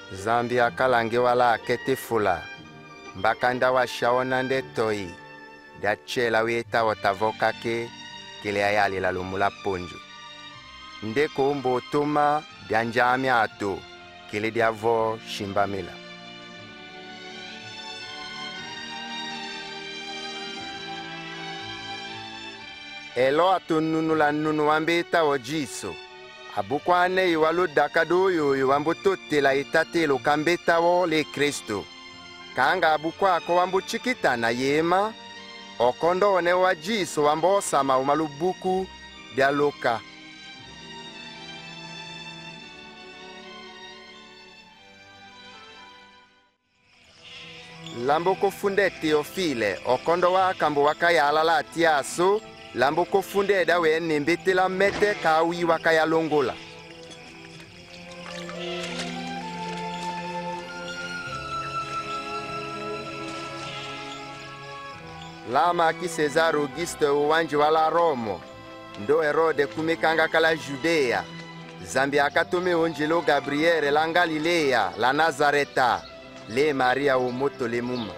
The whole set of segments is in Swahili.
Zambi akalange wala akete fula. Mbakanda wa shaona nde toi. Dachela weta watavoka ke kele ayali la lumula ponjo. Ndeko umbo toma dianjami ato kele diavo shimbamela. Elo ato nunu la nunu wambeta ojiso. Abukwane iwalo dakadoyo iwambo tote la itate lo kambeta wo le Kristo. Kanga abukwa ko wambo chikita na yema. Okondo one wajiso wambo sama umalubuku dialoka. Lambo kofunde Teofile, okondo wa kambo wakayala la tiaso. Lambo kofunde dawe nembete la mete kawi wakaya longola. Lama ki Cesar Auguste uwanji wala Romo. Ndo Herode kumekanga kala Judea. Zambi akatome onjelo Gabriel la Galilea la Nazareta. Le Maria umoto le muma.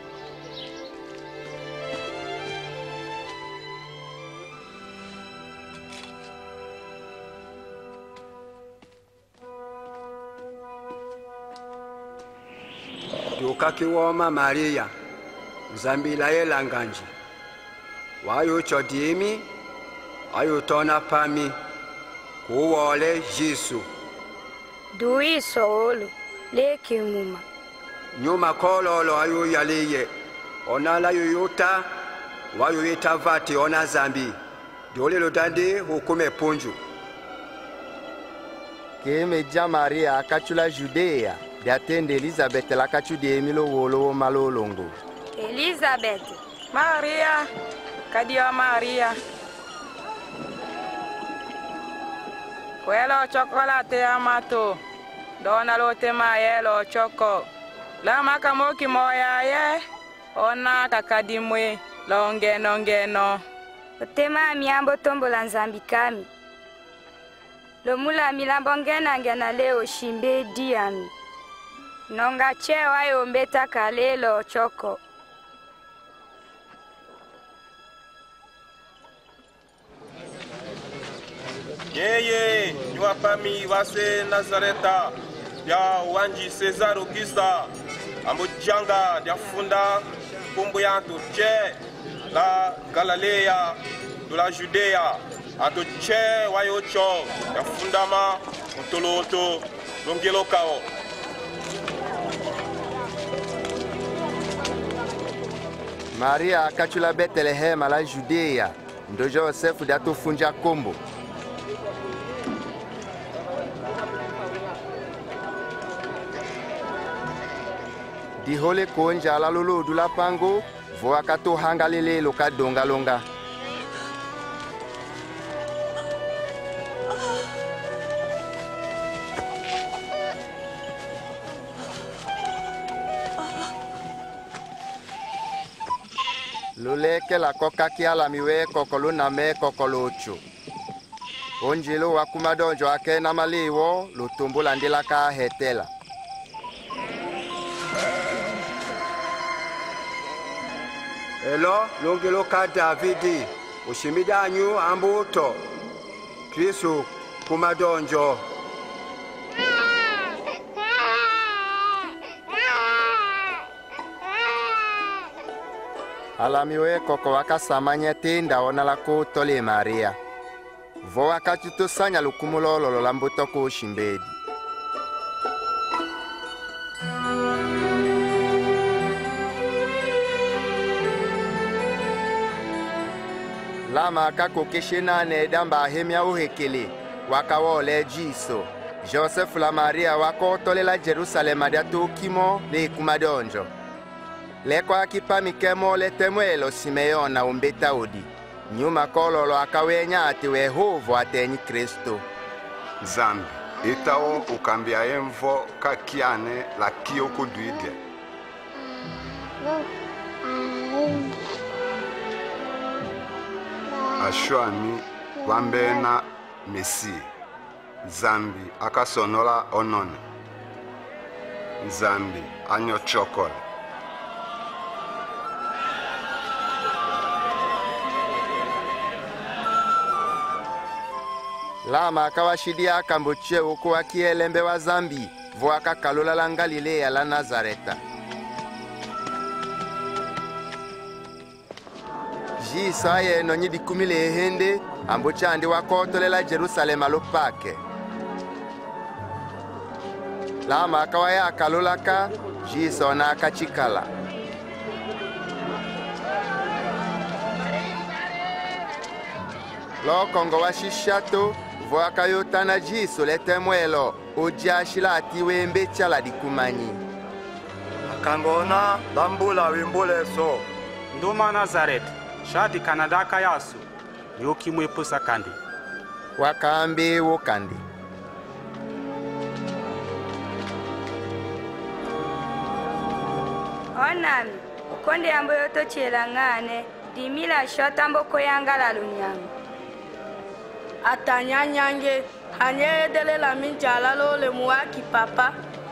Tukaki woma Maria, Zambila yelanganji. Wayo chodimi, wayo tona pami, kuwole Jisu. Duiso olu, leki muma. Nyuma kololo ayo yaleye, onala yoyota, wayo yetavati ona Zambi. Dole lo dande hukume punju. Keme ja Maria akachula Judea. Diatende Elizabeth la kachu de Emilo wolo malolongo. Elizabeth. Maria. Kadio Maria. Kwelo chocolate amato. Dona lote mayelo choco. La makamoki moya ye. Ona kakadimwe. Longeno. Otema miambo tombo la Nzambikami. Lomula milambo ngena leo shimbe diami. Nonga chewa yombeta kalelo choko. Yeye, nyuapami wase Nazareta, ya wanji Cesar Augusta, ambujanga ya funda kumbu yantu che, la Galilea, de la Judea, ato che wayocho, ya fundama, mtoloto, longelo kao. Maria akachula Bethlehem la Judea. Ndo Joseph dato funja kombo. Dihole konja la lolo dula pango. Vo akato hangalele loka dongalonga. Luleke la koka kia la miwe kokolo na me kokolo ocho. Onjelo wakumadonjo ake na maliwo lutumbu landila ka hetela. Elo longelo ka Davidi, ushimidanyu ambuto. Kristo kumadonjo. Alamiwe koko wakasamanya tenda ona la kutole Maria. Vo wakati tosanya lukumulolo lambuto ko shimbedi. Lama kako keshenane damba ahemia uhekele. Wakawole jiso. Joseph la Maria wako tole la Jerusalema diato kimo le kumadonjo. Leko akipami kemo le temuelo Simeona umbeta odi. Nyuma kololo akawenya ati wehovo ateni Kristo. Zambi, itao ukambia emvo kakiane la kio kuduide. Ashwami wambena Messi. Zambi akasonola onone. nzambi anyochokole. Lama akawashidia akamboche uko akielembe wa zambi vo akakalola la Galilea la Nazareta. Jisa ye nonyi dikumile hende ambocha andi wakotolela Jerusalema lopake. Lama akawaya akalolaka Jisa ona akachikala. Lo kongo wa shishato vo akayotana Jiso letemwelo ojashila atiwe mbecha la dikumanyi. Akangona dambula wimbuleso. Nduma Nazareth, shadi kanadaka yasu, yoki mwepusa kandi. Wakambe wo kandi. Onami, konde ambo yoto chela ngane, dimila shota mboko yangala lunyango. Atanyanyange, hanye edele la minjala lo le muaki papa.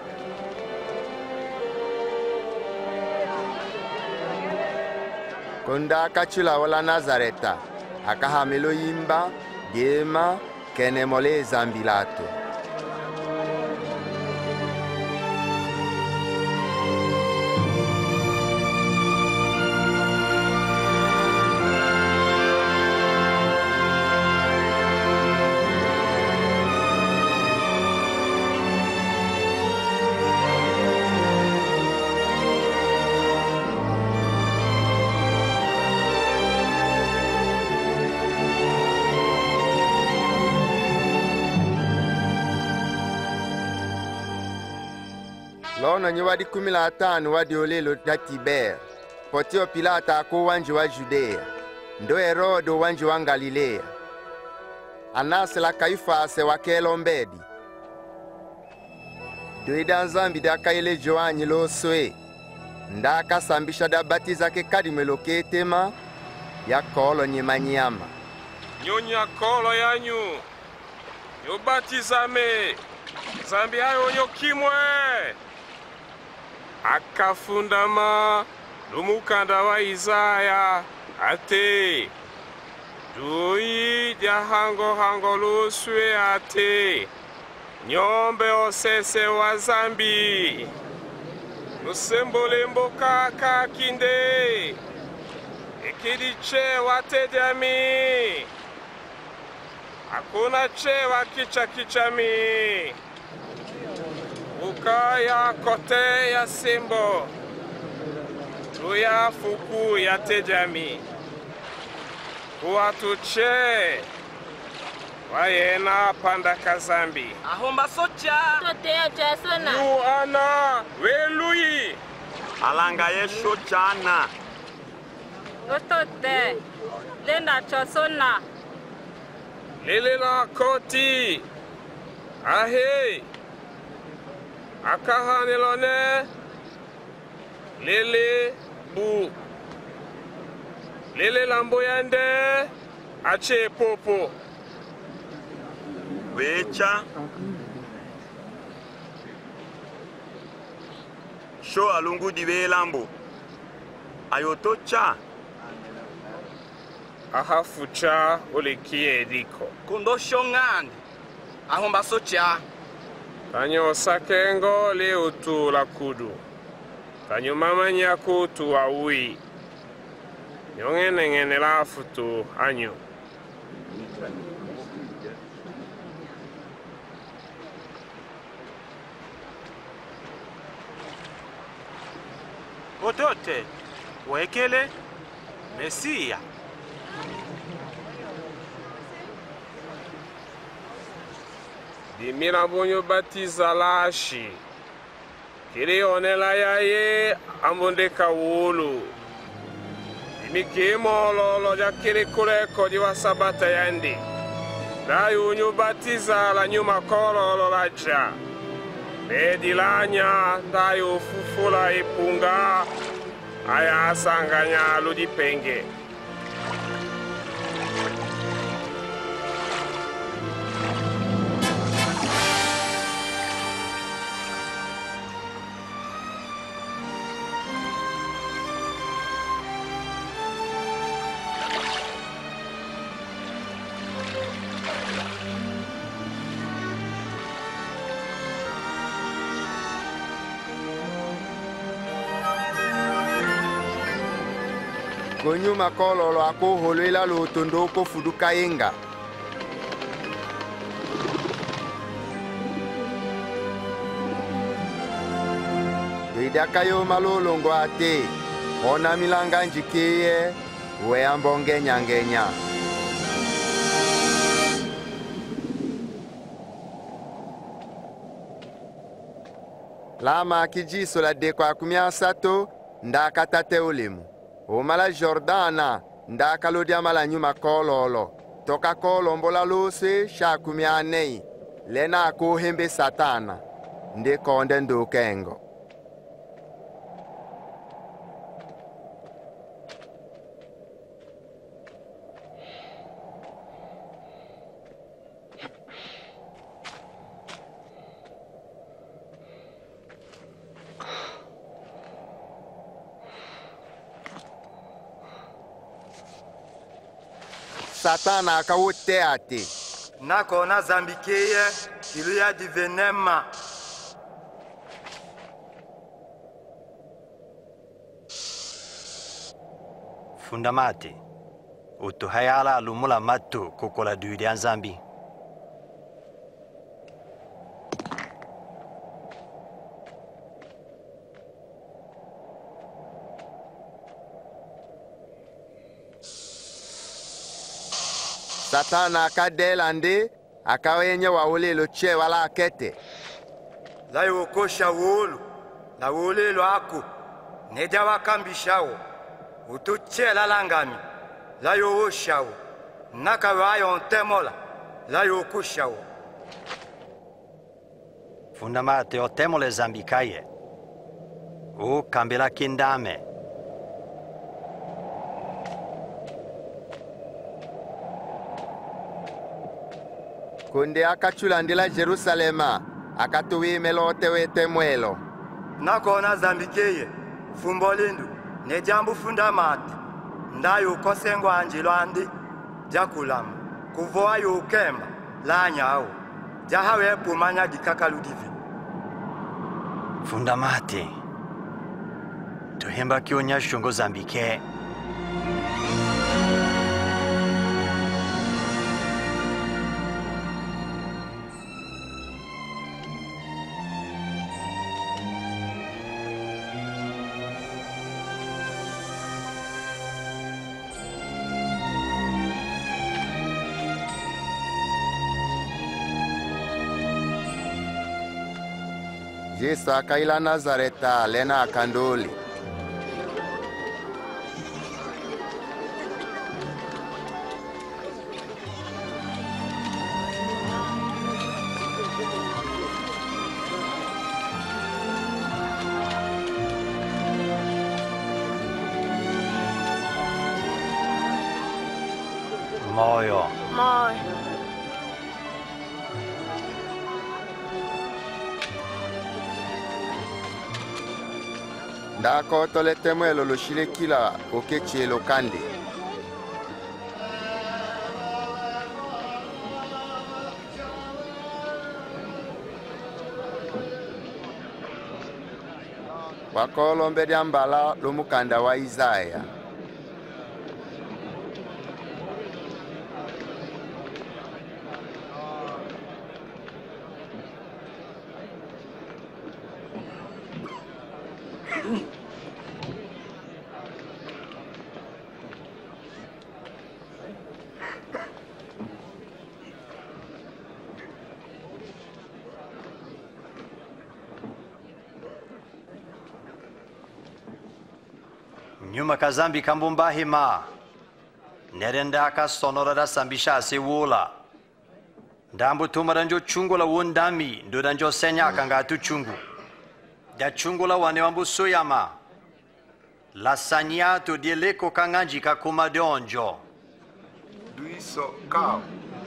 Konda akachula wala Nazareta, akahamelo yimba, gema, kenemole zambilato. Lono nyi wadi 15 wadi olelo da Tiber. Potio Pilata ako wanji wa Judea. Ndo Herodo wanji wa Galilea. Anase la Kaifase wa Kelombedi. Doida nzambi da kaile Joanyi lo swe. Ndaka sambisha da batiza ke kadimelo ketema. Ya kolo nye manyama. Nyonya kolo yanyu. Yobatizame. Zambi ayo nyokimwe. Akafundama lumukanda wa Isaya ate dui dia hango luswe ate nyombe osese wa zambi lusembole mboka kakinde ekidiche watedami akuna che wa kichami Ukaya kote ya simbo Tuya fuku ya tejami Kuatuche Wayena panda kazambi Ahomba socha. Tote ya jasona. Yu ana welui Alanga yesho chana. Tote. Lenda chosona. Lele la koti Ahe Akahanelone Lele bu Lele lamboyande Ache popo Wecha. Sho alungu diwe lambo. Ayotocha. Ahafucha olikie ediko Kundo shongandi. Ahomba socha. Tanyo sakengo le utu la kudu. Tanyo mama nyako tu aui. Nyongene la futu anyo. Otote, wekele, Mesia. Dimira bonyo batiza lashi. Kiri onela yaye ambonde kawulu. Dimikimo lolo ja kiri kureko diwa sabata yandi. Dayu unyu batiza la nyuma kolo lolaja. Bedilanya dayu fufula ipunga. Aya asanganya ludi penge. Gonyuma kololo ako holoila lotondo ko fuduka inga. Idakayo malolongo ate. Ona milanga njikeye. Weambonge nyangenya. Lama kijiso la dekwa kumia sato. Ndaka tate ulimu. Omala Jordana, ndaka lodia mala nyuma kololo. Toka kolombola lose, shakumia anei. Lena ako hembe satana. Nde konde ndo kengo. Satana akawote ate. Nako na zambikeye iluya divenema. Fundamate. Utuhayala lumula matu kukola duidi anzambi. Satana akadela nde akawenye waulelo che wala akete. Layo kosha wolo na wolelo ako neja wakambishawo utuchela langami layo oshawo nakawayo ntemola layo kushawo. Fundamate otemole zambikaye. O kambela kindame. Kunde akachulandila Jerusalema, akatuwimelo otewete mwelo. Nakona zambikeye, fumbolindu, ne jambu fundamati. Ndayo kosengo anjilo andi, jakulama, kuvoa yu ukemba, lanya au. Jahawe pumanya dikakaludivi. Fundamati. Tuhemba kionya shungo zambike. Yesu akaila Nazareta lena akandoli. Moyo. Moyo. Ndako tolete mwelo lo shilekila okechi lo kande. Wakolo mbedi ambala lo mukanda wa Isaya. Nyuma kazambi kambumba hima. Nerenda akasonora da sambisha asewula. Ndambu tumaranjo chungu la wundami. Ndodanjo senya akangatu chungu. Da chungu la wane wambu soyama. La sanyato di leko kanganji kakumadonjo. Duiso kao.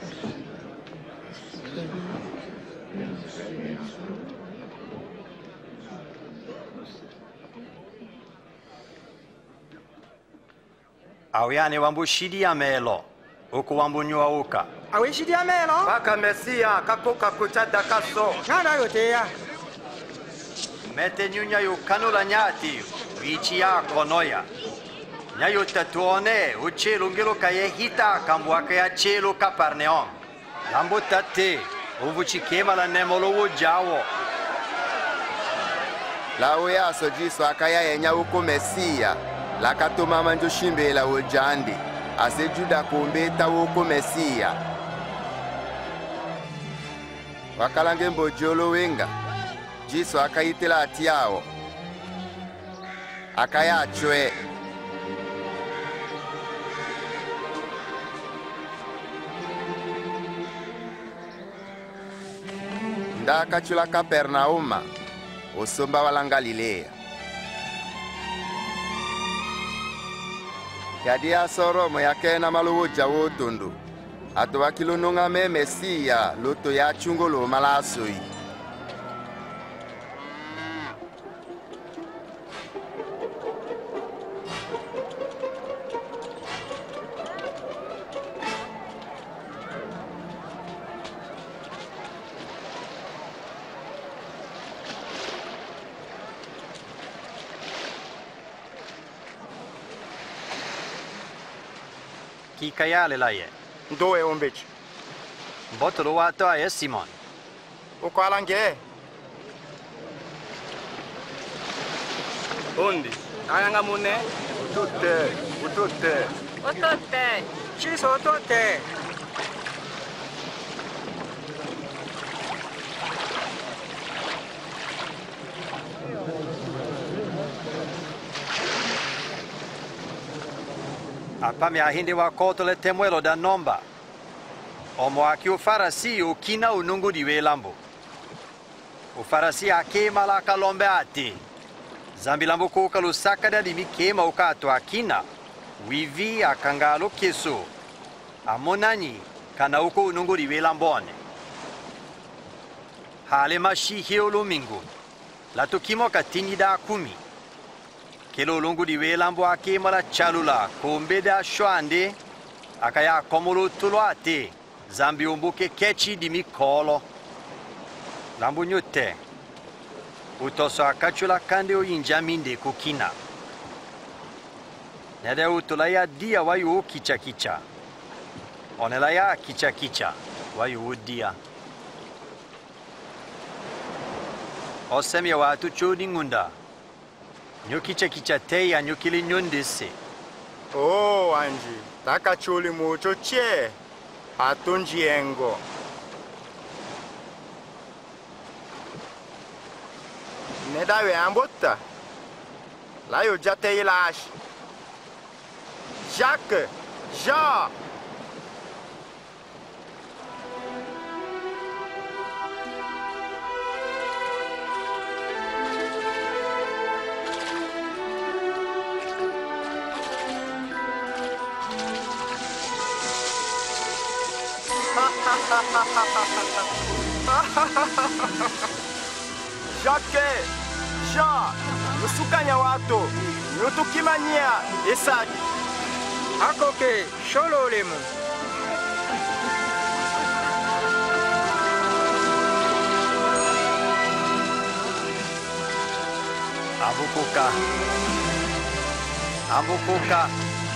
Awiane wambu shidi ya melo. Uku wambu nyua uka. Awi shidi ya melo? Baka mesia kakoka kuchada kaso. Ngana yote ya. Mete nyunya yu kanula nyati. Wichi yako noya. nyayo tatuone uchelo ngelo kaye hita kambwaka ya chelo Kapernaum lambo tate uvuchikema la nemolo wojawo lawo yaso jiso akaya yenya uko Mesia lakatoma manjo shimbela wojandi ase Juda kumbeta uko Mesia wakalange mbojolo wenga jiso akayitela atiawo akayachwe ndakachula Kapernauma osomba wala Galilea yadi asoromo yakena maluja wotundu atu wakilununga me Mesia luto ya chungolo malasoi kikayale la ye ndoe ombechi botolo wato aye Simon ukwalange undi ayanga mune utote otote chiso otote apame ahindi wakoto le temuelo da nomba omo aki ufarasi ukina unungu diwe lambo ufarasi akema la kalombe ati zambi lambo kuka lusaka da dimi kema ukato akina wivi akangalo keso amonani kana uko unungu diwe lambone hale mashi ulumingu la tukimo katini da kumi kelo lungu diwe lambo akema la chalula kumbe da shwande akaya komolo tulwate zambi umbuke kechi di mikolo lambu nyote utoso akachula kande o injaminde kukina nede utulaya dia wayu kicha kicha onelaya kicha kicha wayu dia osemi watu chodi ngunda nyokicha kicha teya nyokili nyondese oh anji takachuli mucho che atunjiengo nedawe ambota layo jate ilash Jacques Jean Jacques, Jean, nusukanya watu, nutukimania Isaac. akoke shololemu abukuka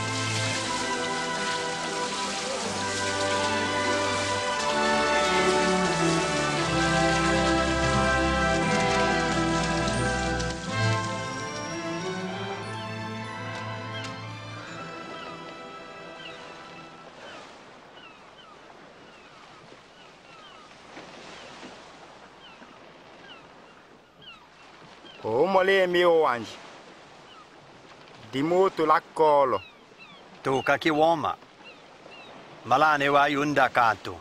Omole mio anji. Dimoto la colo. Tuka kiwoma. Malane wa yunda kato.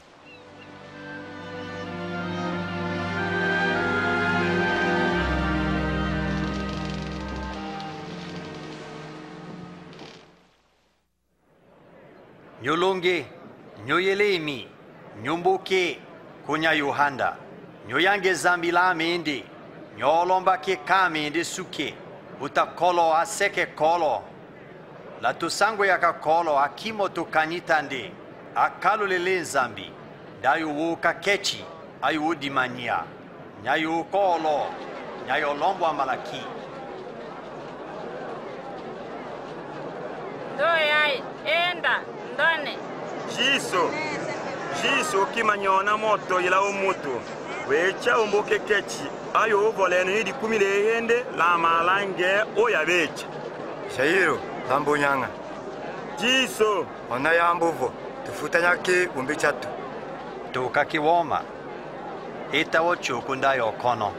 Nyolonge, nyoyelemi, nyomboke, kunya yohanda. Nyoyange zambi la mende. Nyolomba ke kamende suke. Utakolo aseke kolo. La tusango yaka kolo akimo tukanyitande. Akalu lele zambi. Dayu wuka kechi. Ayu udimania. Nyayu kolo. Nyayo lombo amalaki. Doyai, enda, ndone. Jiso kimanyona moto ila umutu. Wecha umbuke kechi. Ayo voleno hidi kumile yende la malange oya becha. Shairo, lambo nyanga. Jiso. Ona yambuvo. Tufutanyaki umbichatu. Tukakiwoma. Ita wochukunda yokono.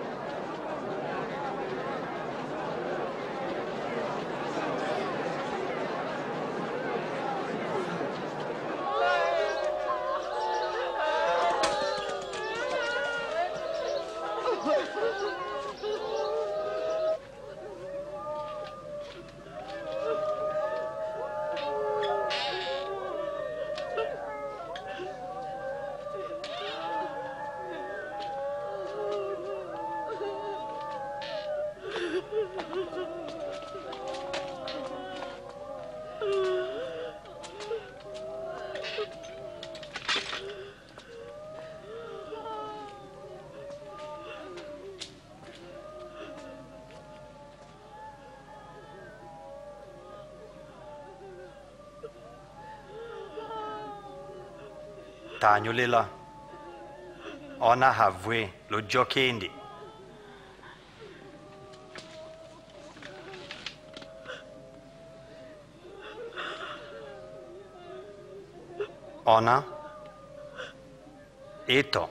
Tanyulila. Ona havwe lo jokendi. Ona. Ito.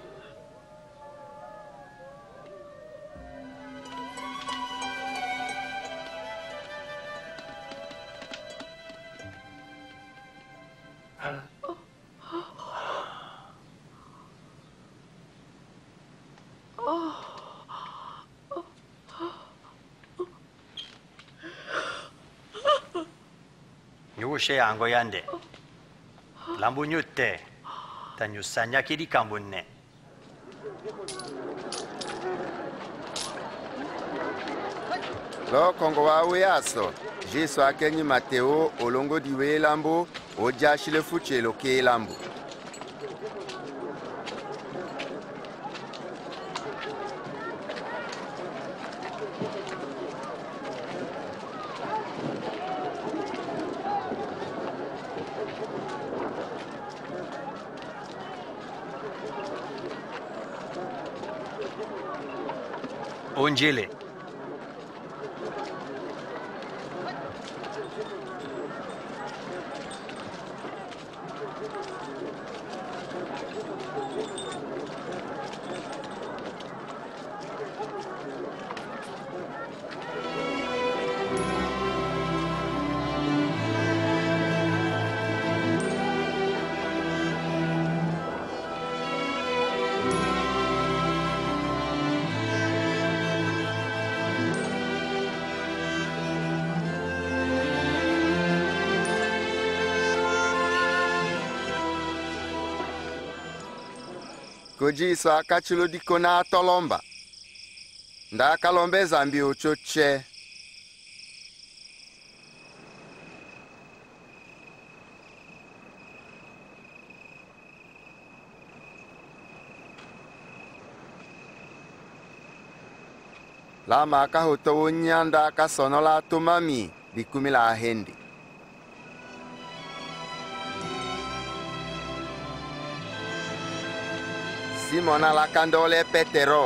Nyushe yango yande. Lambu nyute. Tanyusanya kiri kambunne. Lo kongo wa uyaso. Jiso akenyi Mateo olongo diwe lambu. Ojashile fuchelo ke lambu. Unjile. Jiso akachilo dikona atolomba. Nda kalombe zambi uchoche. Lama akahoto unyanda akasonola tumami bikumila ahendi. Simona la candole Petero.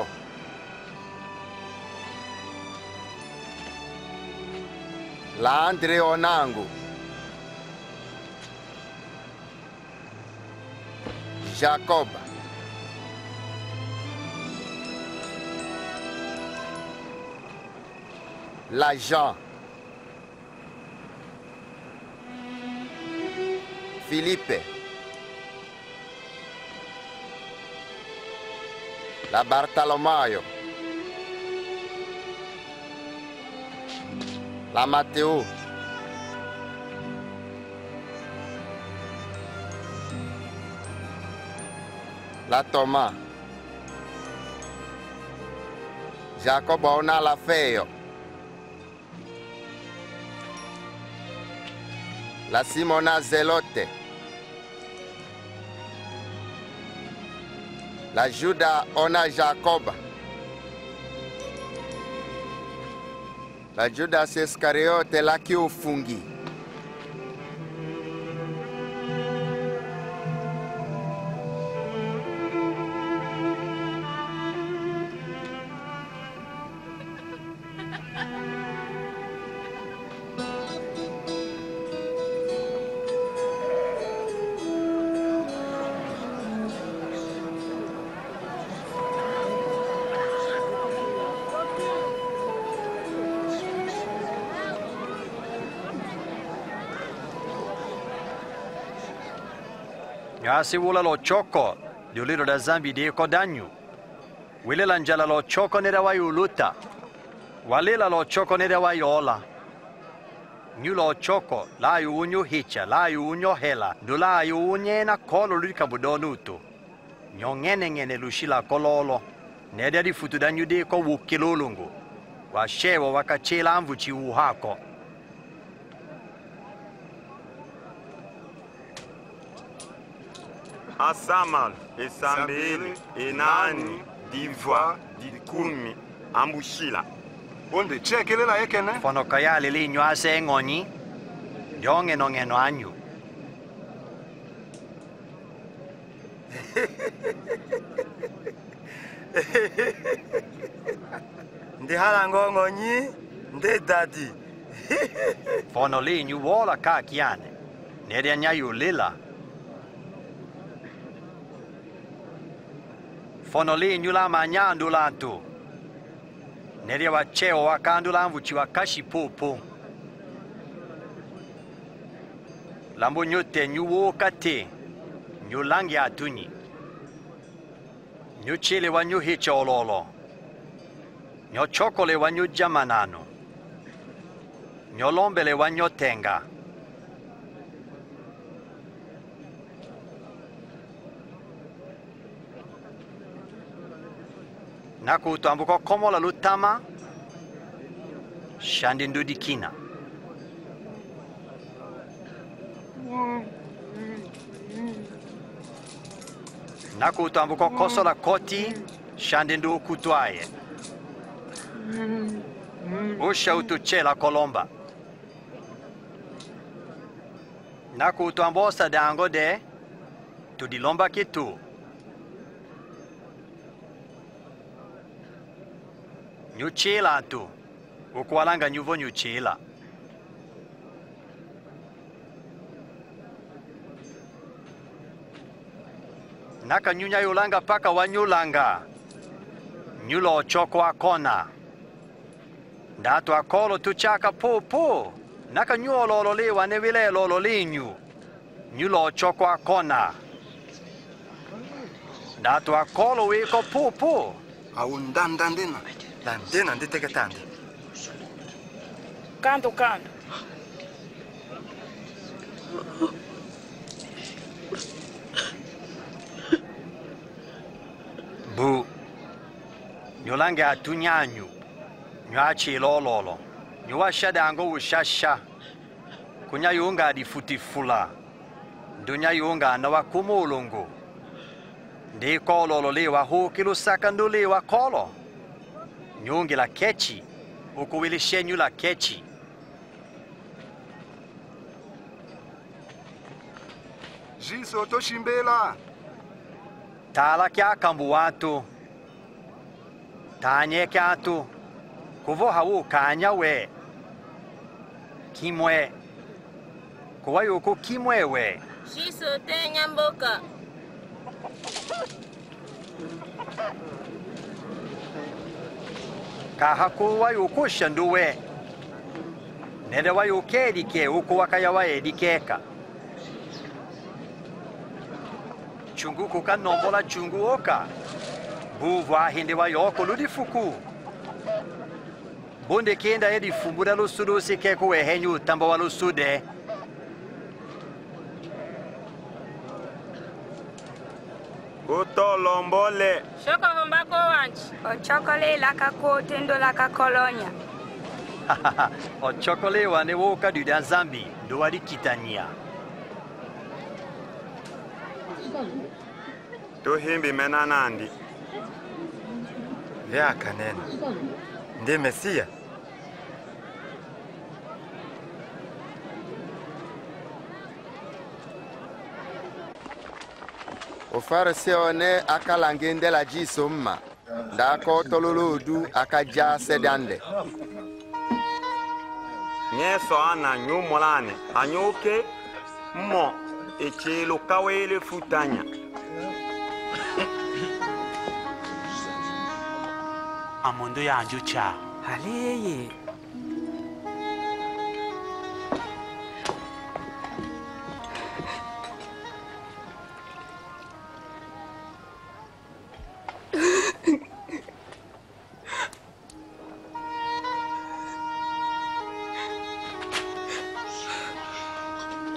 La Andre Onango. Jacob. La Jean. Philippe. La Bartolomaio. La Matteo. La Thomas. Giacomo la Feo. La Simona Zelote. La Juda ona Jacob. La Judas Iscariote la Kiofungi. nyasi wula lo choko diuliro da zambi de kodanyu wilela njala lo choko nera wa uluta walela lo choko nera wa yola nyu lo choko la yu unyo hicha la yu unyo hela dula yu unyena kolo lika budonuto nyongene lushila kololo neda di futu danyu de ko wukilolungu wa shewo wakachela amvuchi uhako asamal esambele enani divwa dikumi ambushila onde chekelela ekene fono kayale linyo ase ngoni yonge nongeno anyu Ndi halango ngonyi ndi dadi fono linyu wola kakiane nede nyayu lila fono linyu la manyandu lantu nede wacheo wakandu lamvuchi wakashi popo lambo nyote nyuwo kate nyulangi atunyi nyuchile wa nyuhicha ololo nyochokole wa nyujamanano nyolombele wa nyotenga nakutu ambuko komola lutama shandi ndudikina nakutu ambuko kosola koti shandi ndu kutwaye usha utuchela kolomba nakutu ambosa dango de tudilomba kitu nyuchila tu ukuwalanga nyuvo nyuchila naka nyunya yulanga paka wanyulanga nyulo choko akona ndatu akolo tuchaka popo naka nyuololo liwa nevile lolo linyu nyulo choko akona ndatu akolo wiko popo aundandandena landena nditeketande Canto. Bu nyolange atunyanyu nyachi lololo nyuwasha dango ushasha kunya yunga difutifula dunya yunga na wakumulungu ndi kololo liwa hukilu sakandu liwa kolo nyungi la kechi ukuwilishenyu la kechi jiso toshimbela tala kya kambu watu tanye kyatu kuvo hawu kanya we kimwe kuwa yuku kimwe we Shiso te nyamboka. kahaku wa yuku shandu we nede wa yuke dike uku wakaya wa edikeka chungu kuka nombola chungu oka buvwa hindi wa yoko ludifuku bunde kenda edi fumbura lusudu sikeku wehenyu tamba wa lusude utolombole Shoko hombako wanchi. Ochokole laka kote ndo laka kolonya. ochokole wane woka duda zambi ndo wadi kitania tuhimbi menanandi vyakanena ndi Mesia ofariseo ne akalangindela jiso mma ndako tololodu akaja sedande nyeso ana nyumulane anyuke mo echelo kawele futanya amondo yanju cha Haleye.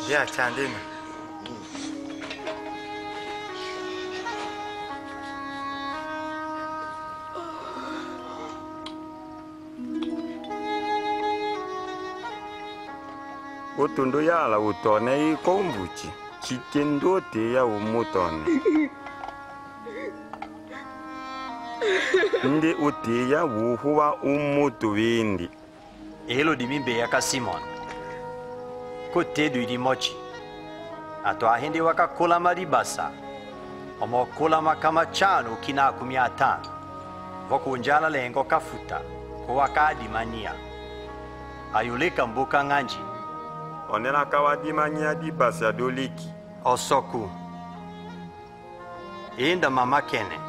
ya chandina. Utundu yala utone ikombuchi. Chikendote ya umutone. Ndi utiya wuhuwa umutu windi. Elo di mimbe yaka Simon. Kote du mochi. Ato ahende waka kola maribasa. Omo kola makama chano kina kumiatan. Wako unjala lengo kafuta. Kwa waka dimania. Ayuleka mboka nganji. Onela kawadimania dibasa doliki. Osoku. Enda mama kene.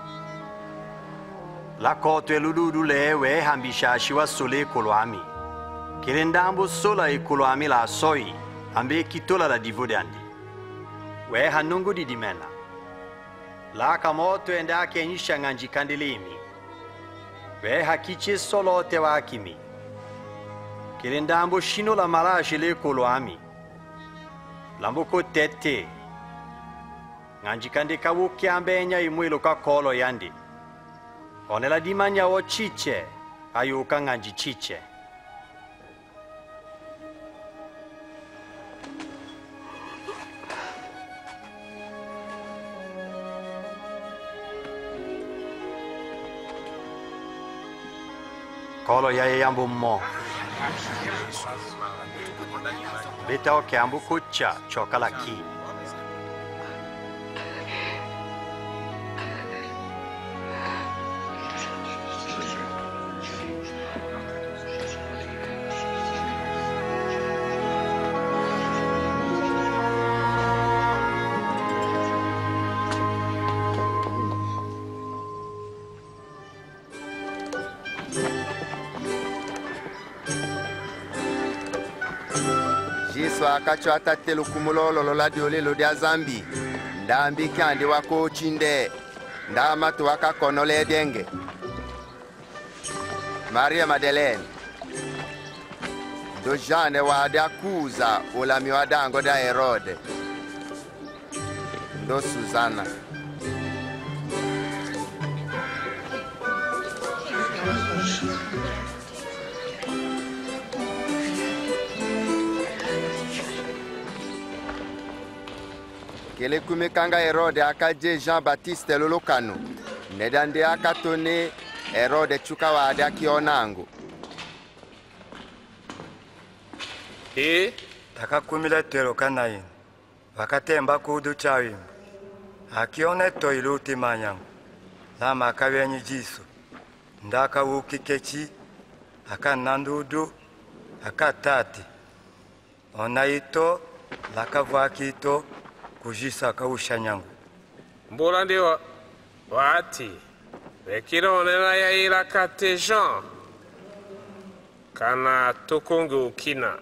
La kote lududu lewe hambisha shiwa sole koloami. Kirendambo sola e koloami la soi. Ambe kitola la divodandi. We hanungu di dimena. La kamoto enda kenyisha nganji kandelimi. We hakiche solo te wa akimi. Kirendambo shino la malaje le koloami. Lamboko tete. Nganji kande kawuki ambenya imwilo ka kolo yandi. Onela dimanya o chiche. Ayuka nganji chiche. Kolo ya yambu mo. Beta o kiambu kucha chokalaki. Jiso akacho atatelo kumulolo lola diolelo dia zambi. Ndambi kandi wako chinde. Ndamatu waka konole denge. Maria Madeleine. Do Jeanne wade akuza ulami wadango da Herode. Do Susana. Kele kumekanga Herode akaje Jean-Baptiste lolokano. Nedande akatone Herode chuka wade akionango. Takakumila telo kanayin. Wakatemba kudu chawim. Akione to iluti manyangu. Lama akawenyi jisu. Ndaka wuki kechi. Aka nandudu. Aka tati. Onaito. Laka vwakito. Kujisa kaushanyangu. Mbula ndiwa. Wati. Vekirone ya ila kate Jean. Kana tukungu ukina.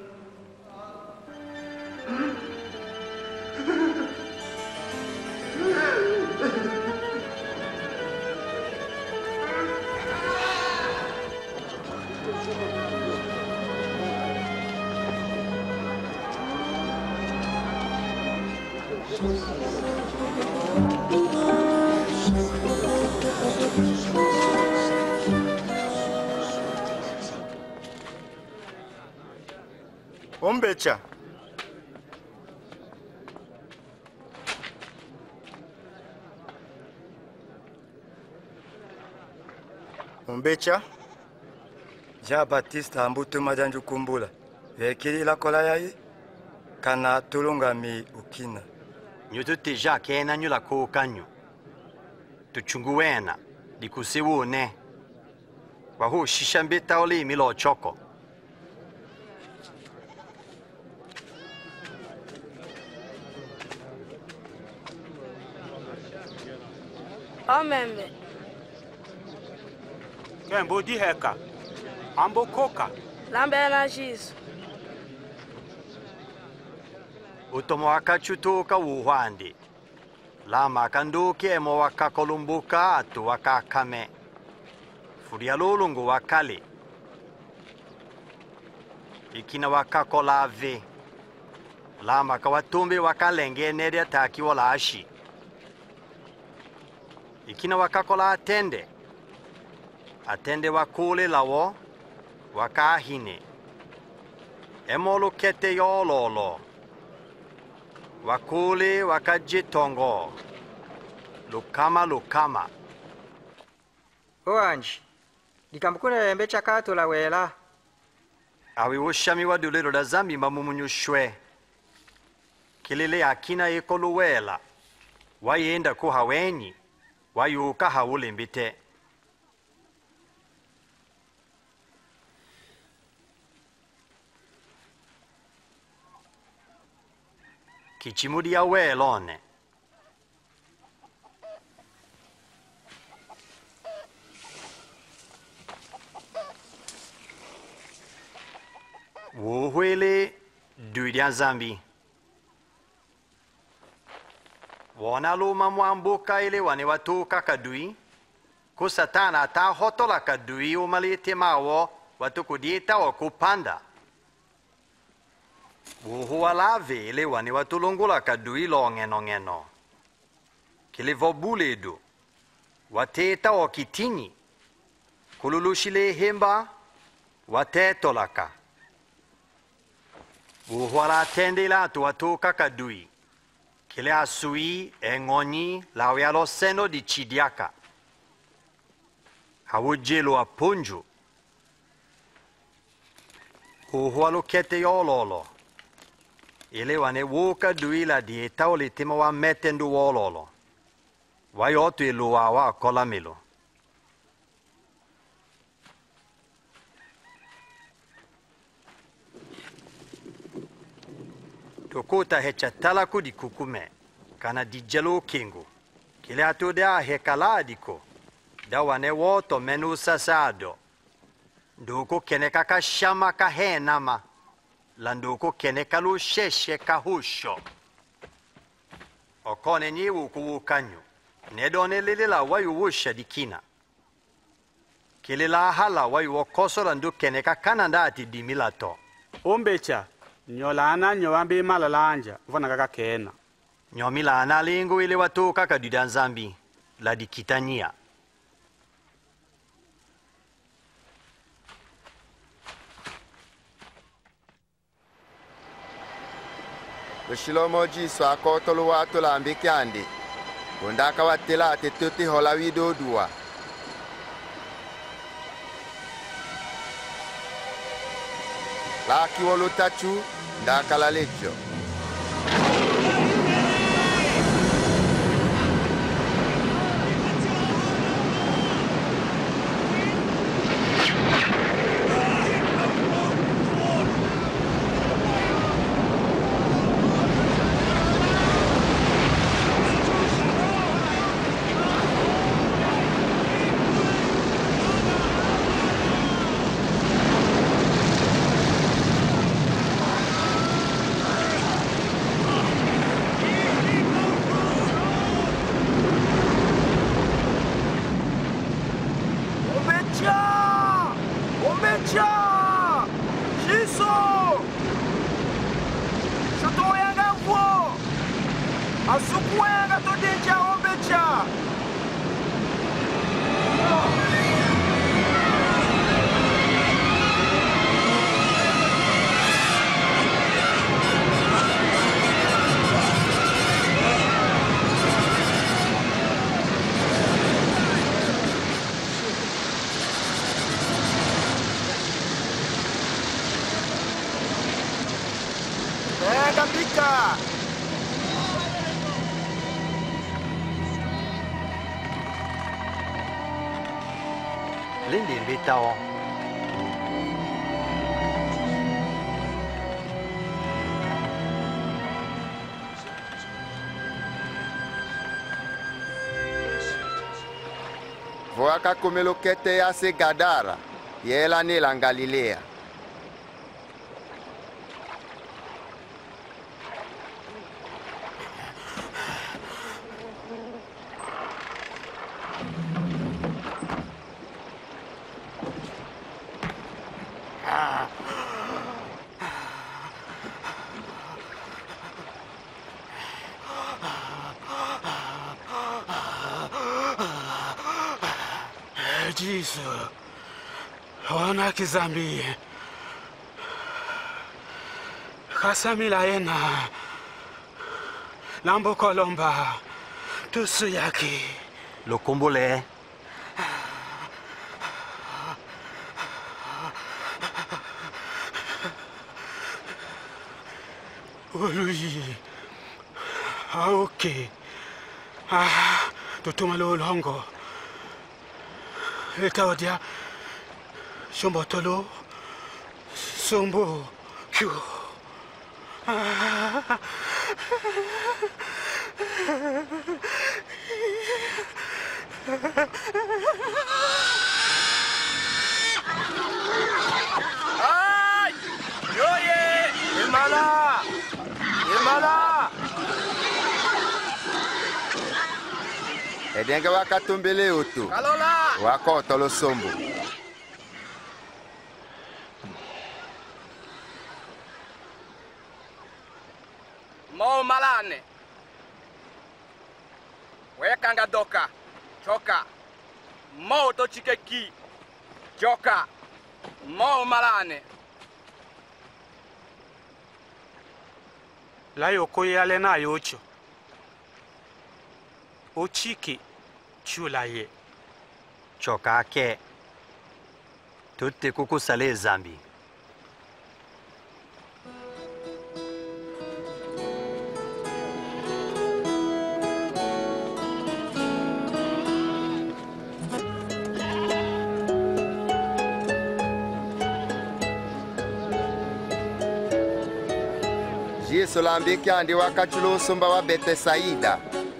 Ombecha. Ombecha. Jean-Baptiste ambutu majanju kumbula. Vekili la kola yayi. Kana tulungami ukina. Nyutu teja kena nyula ko kanyu. Tuchungu wena. Dikusewu ne. Wahu shishambeta ole milo choko. Omembe. Kembo di heka. Ambo koka. Lambe na jisu. Utomo wakachuto ka wuhwandi. Lama kanduke mo wakakolumbuka atu wakakame. Furia lolungu wakale. Ikina wakakolave. lama ka watumbi wakalenge nede taki wala ashi ikina wakakola atende wakule lawo wakahine emolu kete yololo wakule wakajitongo lukama owanji likambukune chakato la wela awi woshami wadulelo da zambi mamumunyushwe kilele akina ekolu wela wayenda ko hawenyi wayuka hawulembite kichimudi ya welone wuhwele duidya zambi wona luma mwambuka ile wane watuka kadui kusatana ta hotola kadui umalite mawo watukudieta wakupanda wuhualave ile wane watulungula kadui lo ngeno kilivobuledu wateta wakitini kululushile hemba watetolaka wuhuala tendela tu watuka kadui kile asui engoni lawialo seno di chidiaka hawujelo apunju uhualo kete yololo ile wane wuka duila di etaole tema wa metendu wololo wayotu iluwa wa kolamilo Tokuta hecha talaku di kukume, kana di jelo kingu. Kile atudea hekaladiko, da wane woto menu sasado. Nduku keneka ka shama ka henama, landuku keneka lu sheshe ka husho. Okone nyi wuku kanyu, nedone lilila wayu wusha dikina. Kile la hala wayu wakoso landu keneka kanandati di milato. Ombecha. Nyolana nyowambi malalanja vona kaka kena nyomilana lingu ile watuka kaduda zambi la dikitania Ushilomo jiso akotolo watu la ambikyandi kundaka watela tetuti hola widodua laki wolutachu ndakala lecho Asukuenga todeja ombecha. Venga, pica. Lindi invitao. Voaka kumelo kete ya se Gadara, yela nila Galilea. Jesu, ona kizambi. Kasamila yena. Lambo kolomba. Tusu yaki. Lokumbule. Oluyi. Okay. Tutuma lo longo. Ekawadia. Shombotolo. Sombo. Kyo. Ay! Yoye! Imala! Imala! Edenge wakatumbele utu. Kalola! Wakoto lo sombo. Mo malane. Wekanga doka. Choka. Mo to chikeki. Joka. Mo malane. La yoko yale na yocho. Ochiki chula ye. Choka ke. Tutte kukusale zambi. Jesu lambiki andi wakachulo sumba wa Betesaida.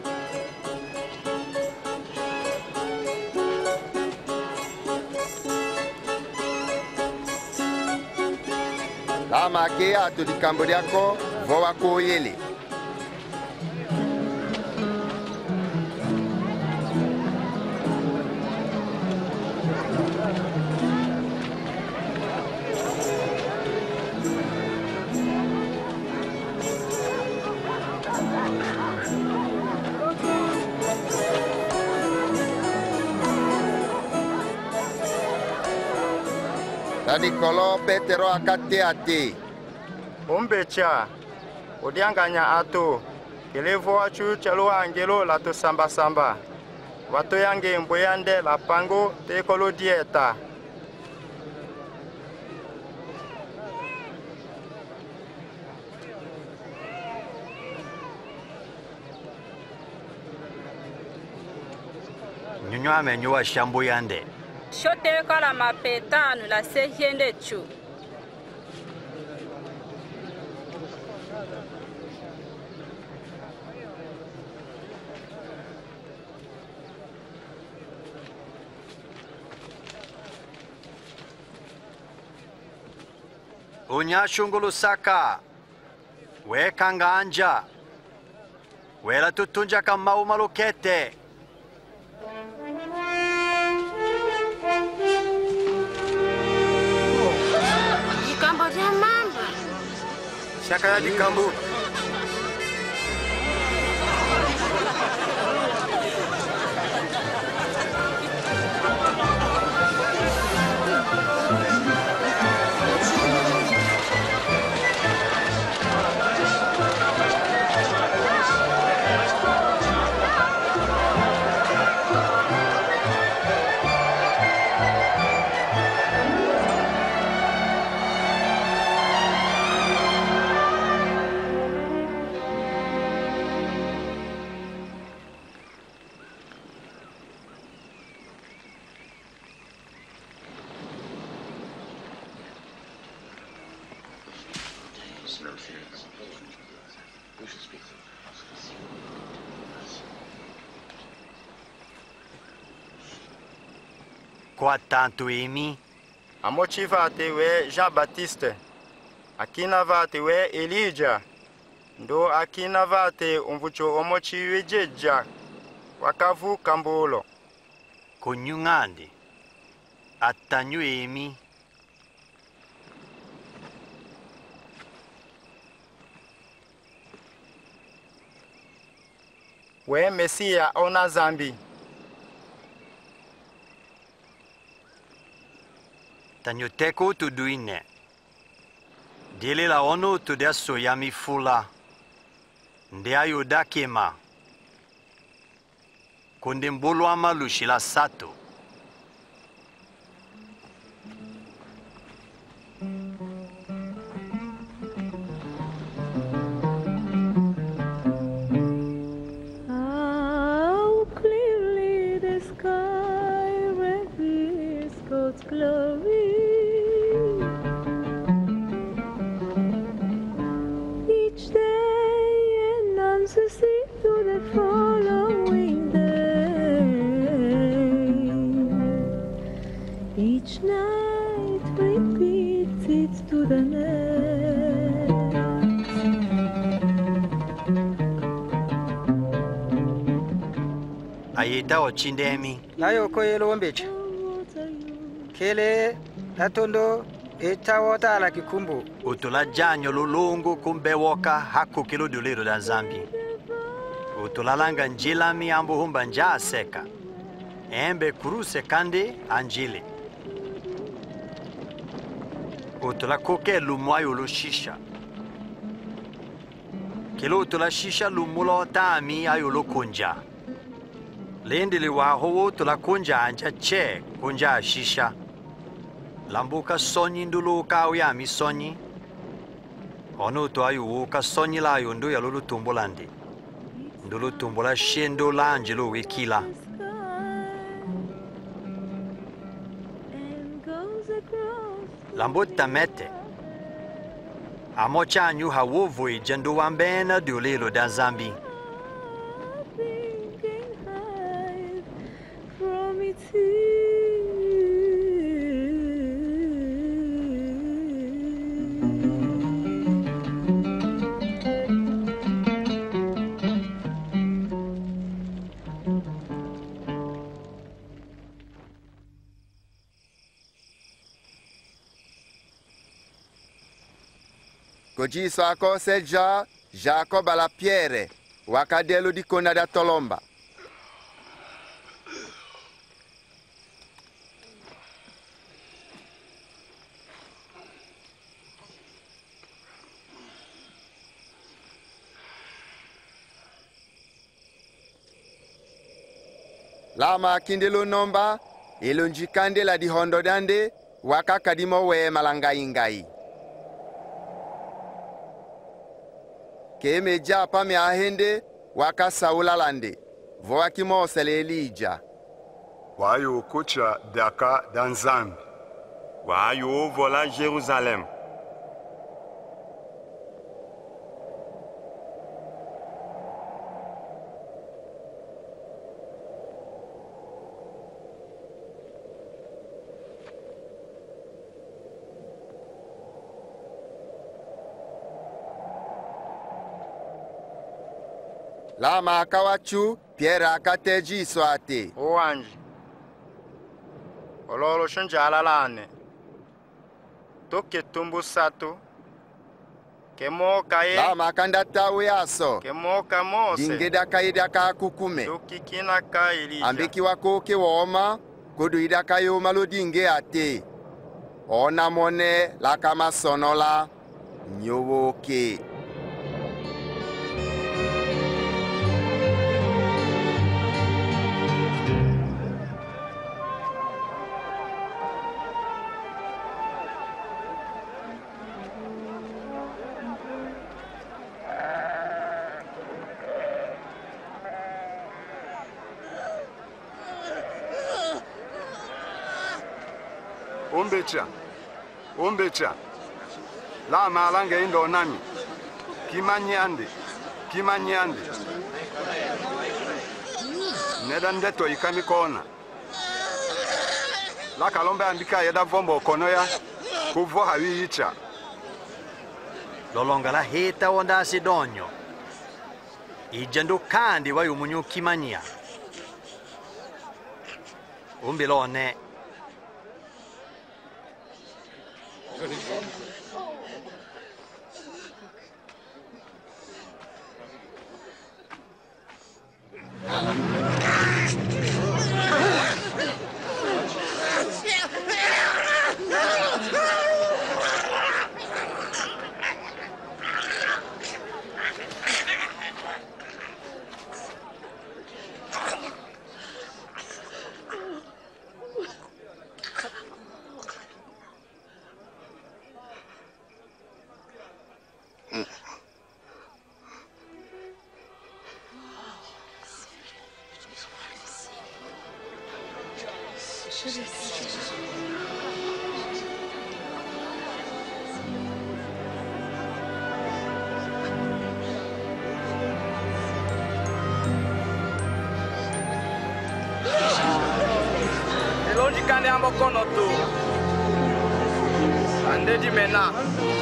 Lama ke atu di Kambodiako vowa koyele. Tadi kolo Petero akate ate. Ombecha, odianganya ato, elevo achu chalo angelo la to samba samba. Wato yange mboyande la pango te kolo dieta. Nyunyo amenyua shambu yande. Shote kala mapetanu la sehiende chu. Unyashungulu saka. Weka nganja. Wela tutunja kama umalukete. Dikambo ya mamba. Shaka ya dikambo. Kwa tanto imi? Amochivate we Jean-Baptiste. Akinavate we Elijah. Ndo akinavate umvucho omochiwe jeja. Wakavu kambolo. Kunyungandi. Atanyu imi. We Mesia ona zambi. tanyoteko tuduine. Dile la ono tu dea soyami fula. Ndea yuda kema. Kundembolo ama lushila sato. How clearly the sky reveals God's glory. Each day announces it to the following day. Each night repeats it to the next. Ayita ochindemi. Layo koyelo mbecha. Kele latondo etawota la kikumbu. Utula janyo lulungu kumbewoka haku kilo duliro da zambi. Utula langa njila mi ambu humba njaa seka. Embe kuruse kande anjile. Utula koke lumwayo lo shisha. Kilo utula shisha lumulo tami ayo lo kunja. Lendili waho tula kunja anja che kunja shisha. Lambuka sonyi ndulu ka uyami sonyi. Ono to ayu ka sonyi la yundu ya lulu tumbulandi. Ndulu tumbula shendo la angelo wikila. Lambuta mete. Amocha anyu hawovu ijendu wambena diulilo da zambi. Kojiso akose Jacob ala Pierre, wakadelu di kona da tolomba. Lama kindelo nomba, ilunjikande la di hondo dande, wakakadimo we malangai. Keme japa me ahende waka Saula lande voa kimo sele Elija wayo kocha daka danzambi wayo vola Jerusalem Lama akawachu Pierre akateji swate Owanji. Ololo shunjala lane. Toke tumbu sato. Kemoka ye. Lama akandata uyaso. Kemoka mose. Dingeda kaidaka kukume. Tukikina ka Elija. Ambeki wako ke woma. Kudu idaka yo malodinge ate. Ona mone lakama sonola. Nyowoke. Ombecha. La malanga indo nami. Kimanyande. Nedandeto ikami kona. La kalombe andika yeda vombo kono ya. Kuvo hawi icha. Lolonga la heta onda sidonyo. Ijendo kandi wa yumunyu kimanya. Umbilone. Elonji kande ambo kono tu. Ande di mena.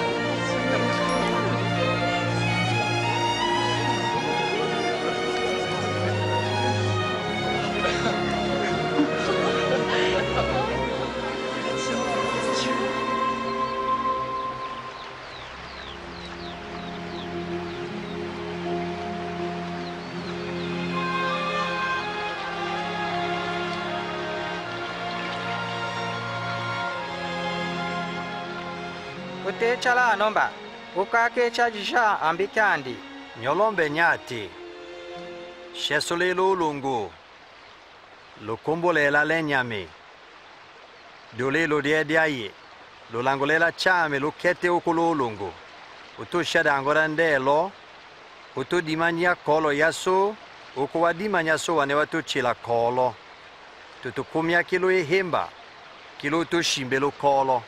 Utechala anomba ukake chajisha ambikandi nyolombe nyati shesolelo lungu lukumbulela lenyami dolelo diediaye lulangulela chame lukete ukululungu utushadangora ndelo utudimanya kolo yaso ukuwadimanya so wane watuchila kolo tutukumya kilo ihimba kilo tushimbe lukolo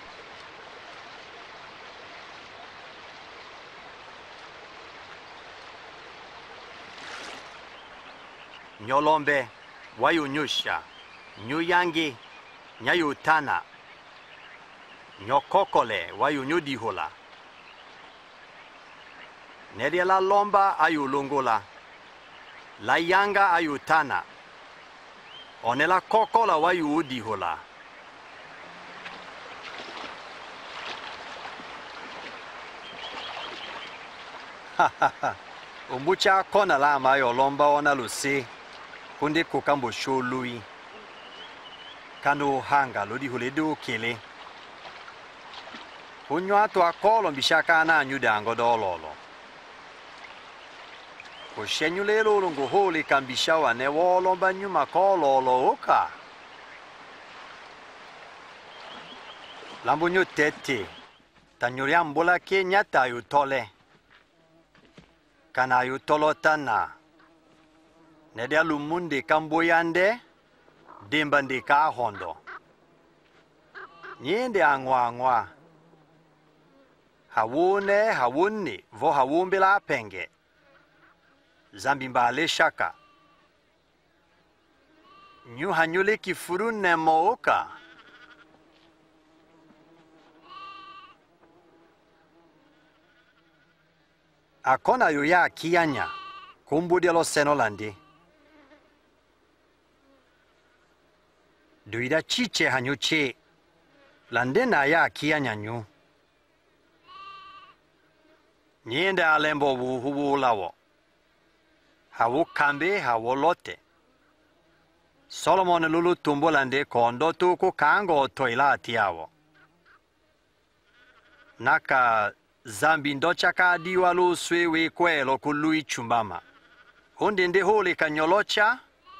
nyolombe wayunyusha nyuyangi nyayutana nyokokole wayunyudihula nedia la lomba ayulungula la yanga ayutana onela kokola wayudihula umbucha kona la mayo lomba ona lusi kundi kukambo sholui kano hanga lodi huledo kele kunyo ato akolo mbishaka na nyudango dololo kushenyulelo lungo holi kambishawa ne wolomba nyuma kololo oka lambunyo tete tanyuria mbola ke nyata yutole kana yutolotana nedia lumunde kamboyande dembande ka hondo nyende angwa hawune vo hawumbela penge zambimbale shaka nyu hanyule kifuru nemooka akona yoya kianya kumbudia lo senolandi duida chiche hanyuche landena ya kianya nyu nyende alembo wuhubu lawo hawu kambe hawo lote Solomon lulu tumbolande kondo tuku kango toila atiawo naka zambi ndochaka diwalu swewe kwelo kului chumbama hundinde huli kanyolocha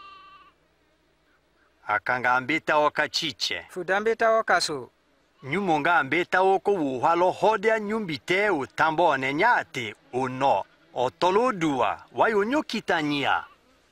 akanga ambita okachiche fudambita okasu nyumonga ambeta oko wuhalo hodia nyumbite utambone nyate uno otolodua wayonyo kitania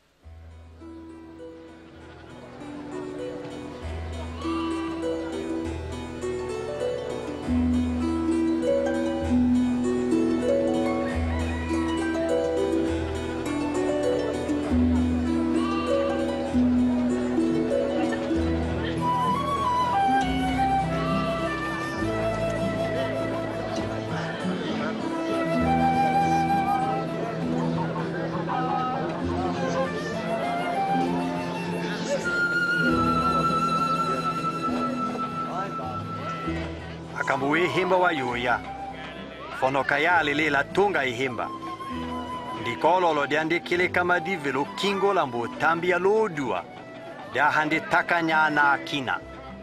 Kambuwe himba wa yoya fonoka ya alele tunga ihimba ndikolo lo diande kile kama divelo kingo lambo tambia lodua da hande takanya na akina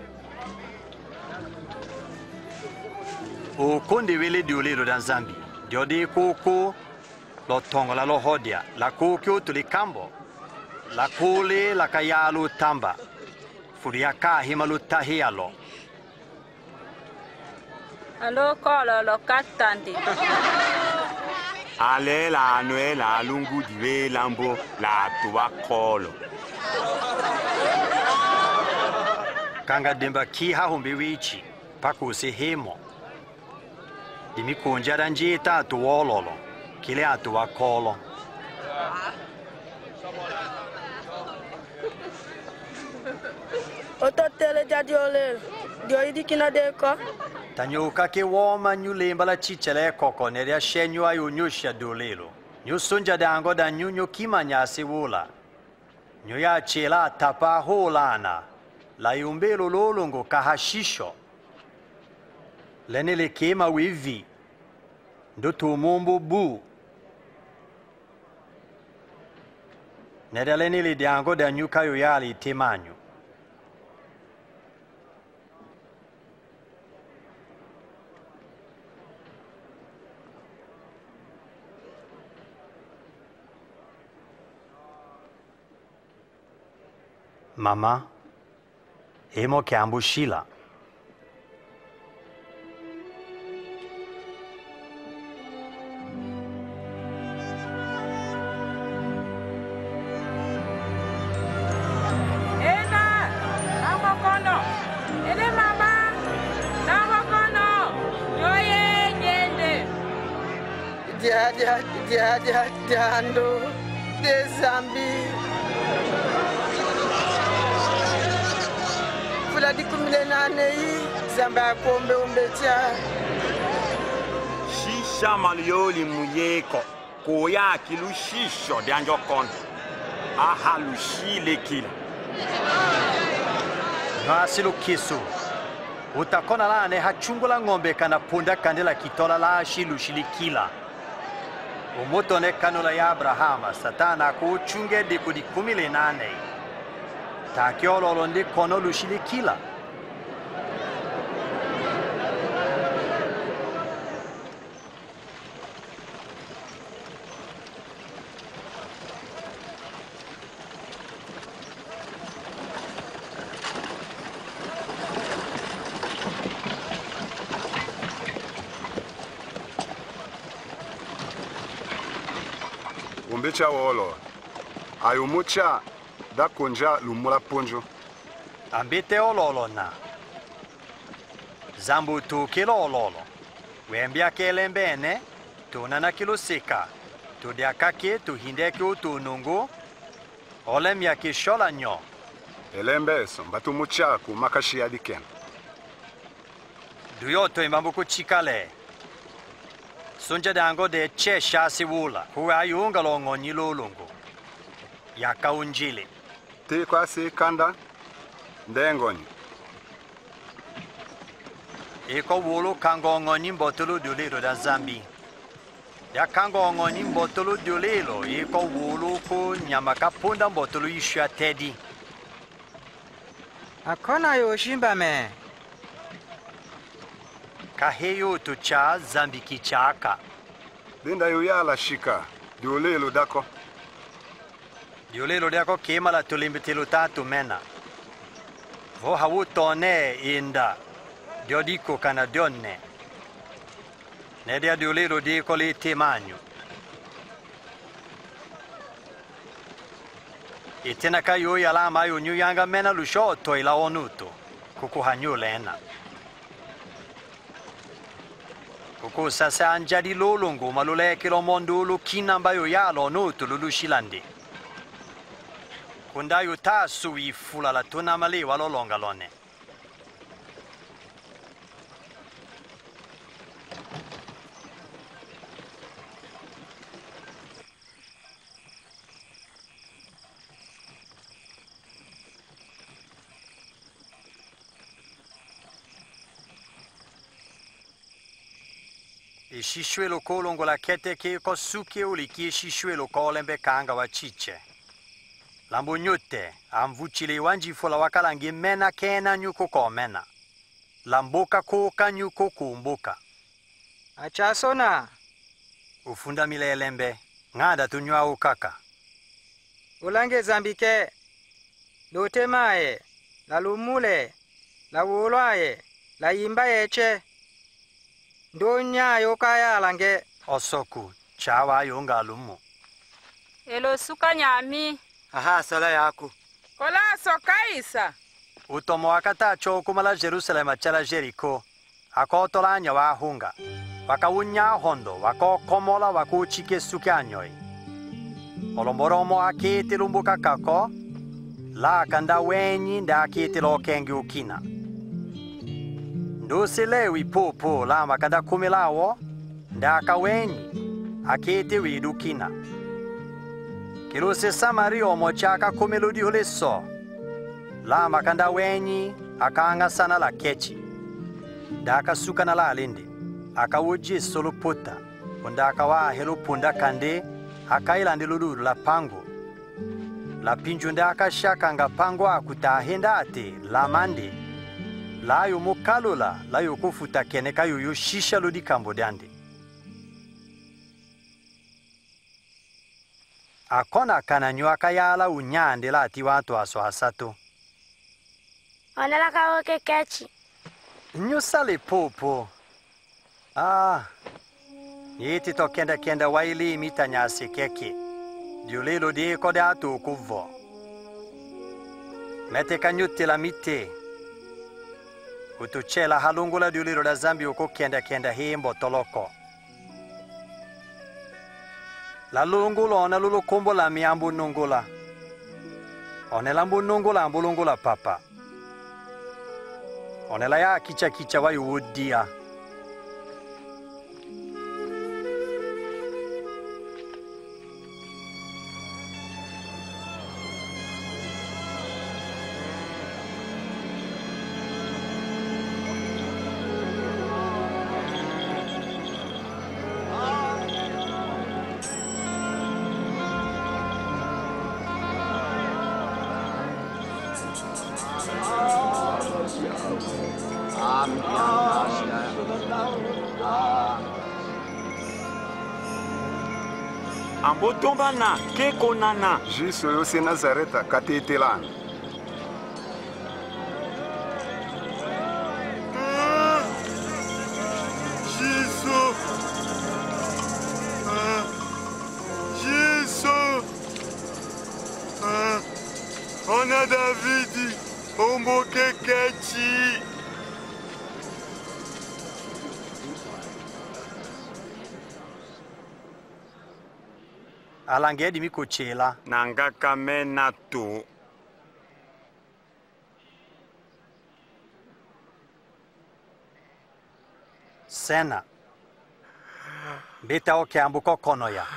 o konde wele diole lo dan zambi diode koko lo tonga la lo hodia la kokyo tuli kambo la kole la kayalu tamba furiaka himalu tahialo alo kolo lo katandi ale la noe la lungu diwe lambo la tuwa kolo kanga demba ki hahumbi wichi pakusi hemo dimikunja njita atu wololo kile atu wakolo Ototele jadiole dio idikina deko tanyuka ke woma nyulemba la chichele koko neria shenyu ayu nyusha dolelo nyusunja dango da nyunyo kimanya siwula nyoya chela tapa holana la yumbelo lolongo kahashisho lenele kema wivi ndo tumumbu bu neria lenele dango da nyuka yoyali temanyu Mama, hemo kiambu shila. Ena, namokono. Ele mama, namokono. Yoye nyende. Jando de Zambi. Fula dikumile nane yi zamba kombe umbecha Shisha malioli muyeko koya kilu shisho dianjo kon ahalu shile kila Ngasilu kisu utakona lane hachungula ngombe kana punda kandela kitola la shilu shilikila umotone kanula ya Abrahama satana kuchunge dikudi kumile nane takiolo londe kono lushili kila Umbecha wolo ayumucha da konja lumula ponjo ambite ololo na zambu tu kilo ololo wembia kelembene tunana kilo sika tudiakake tuhindeke utunungu olemya kishola nyo elembeso batumucha ku makashi adiken duyoto imambu kuchikale sunja dango de chesha siwula huwa ayunga longo nyilolungu yakaunjile te kwa se kanda ndengoni iko wulu kangongo nimbotulu dulilo da Zambi ya kangongo nimbotulu dulilo iko wulu ku nyamaka punda mbotulu ishya tedi akona yoshimba me kaheyo tucha Zambi kichaka linda yoyala shika dulilo dako diolelo dako kema la tulimbitilu tatu mena vo hawutone inda diodiko kana dionne nedia diolelo diko li timanyu itena kayo yala mayo nyuyanga mena lushoto ila onuto kukuhanyulena kuku sasa anjadi lolungu malulekilo mondulu kinambayo yalo onuto lulushilandi kundayo tasu ifula la tunamali walolonga lone ishishwe lo kolongo la kete ke kosuke uliki ishishwe lo kolembe kanga wa chiche Lambunyote amvuchile wanjifula wakalangi mena kena nyuko komena. Lamboka koka nyuko kumboka. Achasona. Ufunda milelembe ngada tunywa ukaka. Ulange Zambike. Lotemaye. La lumule. La wulwaye. La yimba yeche. Ndonya yokaya lange. Osoku chawa yonga lumu. Elo suka nyami. Aha, sala yako. Kola sokaisa. utomo akatacho kumala Jerusalema chala Jericho akotolanya wahunga wakawunya hondo wakokomola wakuchike sukyanyoi olomboromo akete lumbuka kako la kanda wenyi nda akete lokengi ukina nduselewi popo la makanda kumilawo nda akawenyi akete widukina kiluse Samario mochaka kumeludi huleso la makanda wenyi akanga sana la kechi nda akasuka na la alindi akawuji solo puta unda akawa helo punda kande akailandi lululu la pango la pinjunda akashaka nga pango akutahenda ate la mande la yo mukalula la yo kufuta kene kayo yo shisha lodi kambodande akona kananyo akayala unyande la ati watu aso asato onela kawoke kechi nyusale popo yiti to kenda waili mitanyasi keke diulelo di kode atu kuvo mete kanyuti la mite utuchela halungula diulelo da zambi uko kenda himbo toloko la lungulo ona lulu kumbo la miambu nungula onela mbu nungula ambulungula papa onela ya kicha wa yudia Ambotomba na keko nana Jiso yose Nazareta katetelana Jiso Ona Davidi omboke kechi alangedi mikuchela nangaka mena tu sena beta oke ambuko kono ya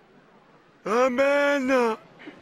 amena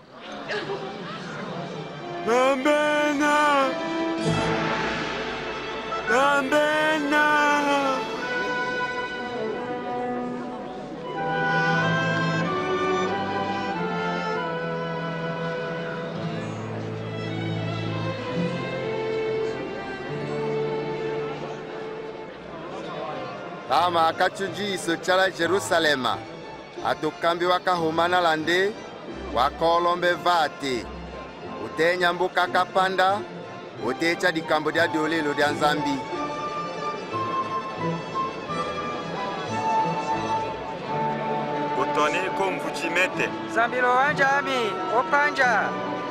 Kama akachujiso chala Jerusalema atukambi wakahumana lande wakolombe vate utenya mbuka kapanda utecha dikambo dia diolelo dia nzambi utone ko mvuchimete zambilo wanjami opanja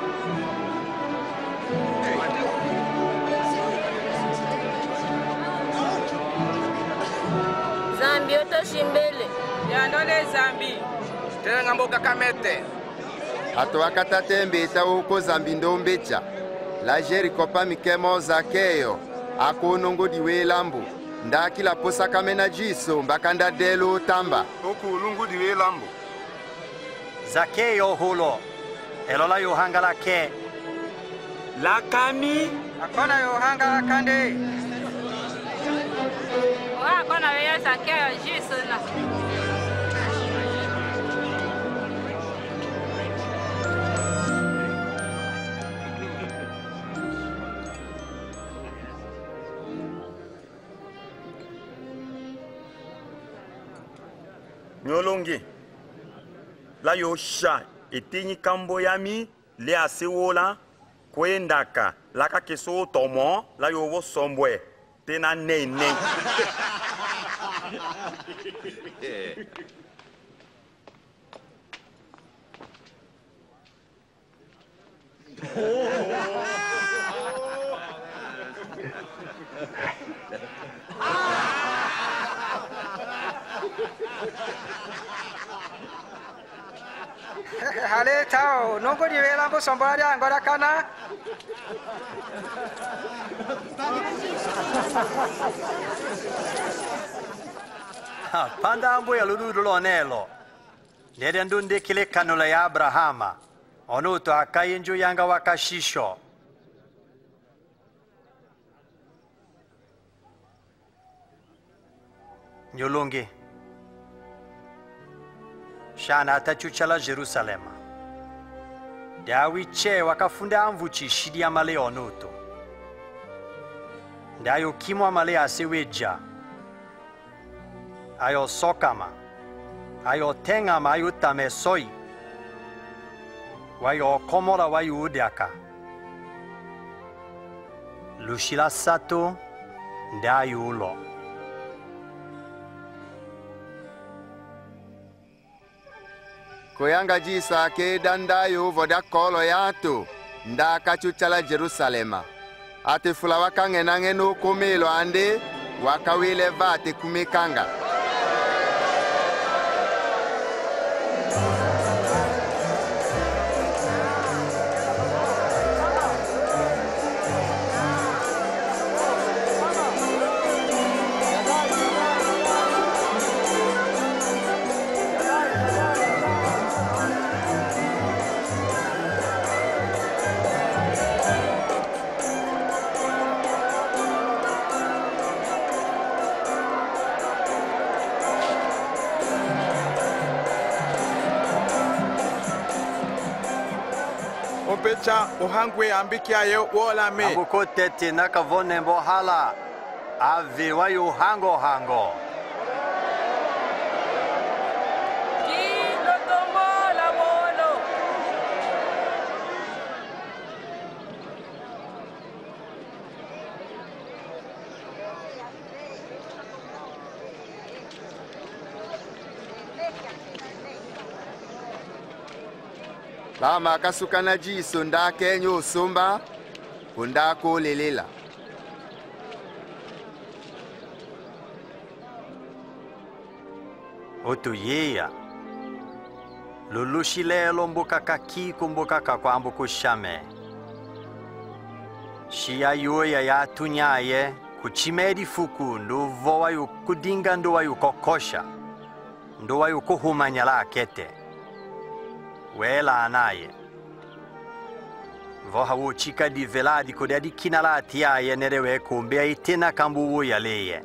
zambi otoshimbele yandole zambi tenga mboka kamete Hato akatate mbeta uko zambi ndombecha la Jericho pa mikemo Zakeyo akonongo diwe lambu ndaki la posa kamena jiso mbakanda delo tamba okulungu diwe lambu Zakeyo hulo elola yohanga lake lakami akona yohanga lakande akona weyo Zakeyo jiso na nyolonge la yosha etinyi kambo yami le asewola kwendaka la ka keso tomo la yowo sombwe tena nene Hale tao, nongo di vela mbo sombari angora kana. Panda ambo ya lulu lonelo. Nede ndunde kile kanula ya Abrahama. Onuto akayenju yanga wakashisho. Nyulungi. Shana atachuchala Jerusalema. Dawi che wakafunda amvuchi shidi ya male onuto. Dayo kimwa male aseweja. Ayo sokama. Ayo tengama ayo tamesoi. Wayo komora wayo udeaka. Lushila sato dayo ulo. Koyanga jisa ke dandayo voda kolo yato nda kachuchala Jerusalema. Ate fula wakange nange no komelo ande wakawile vate kumekanga. Pecha uhangwe ambiki ayo wola me. Abuko tete nakavone mbohala. Ave wayo hango hango. Kilo tombo la bolo. Lama kasukana jiso nda kenyo sumba kundako lelela. Otu yeya. Lulushilelo mbuka kaki kumbuka kakwambu kushame. Shia yoya ya tunyaye kuchimedi fuku nduvo wayu kudinga ndo wayu kokosha. Ndo wayu kuhumanyala akete. Wela anaye. Voha wo chika di veladi kode di kinala atiaye nerewe kumbea itena kambu wo yaleye.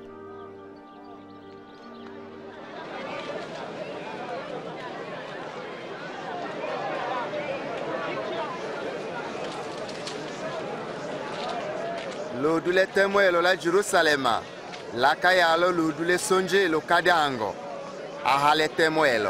Lodule temwelo la Jerusalema. Lakayalo lodule sonje lo kadango. Ahale temwelo.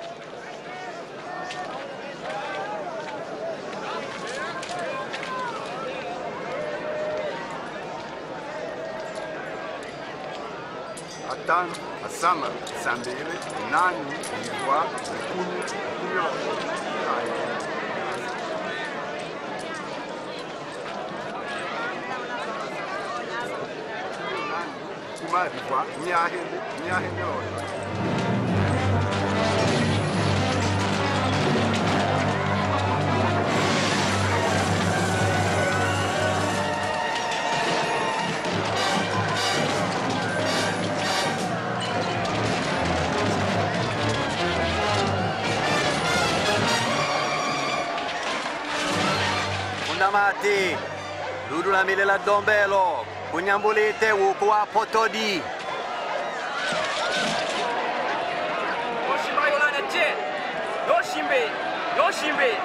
Atan, asama, sambele, nani, iwa, kunu, kunyo. Kuma iwa, nyahende oyo. Mati, dudu la mile la dombelo, kunyambulite wuku wa potodi. Yoshimba yolana je, yoshimbe, yoshimbe.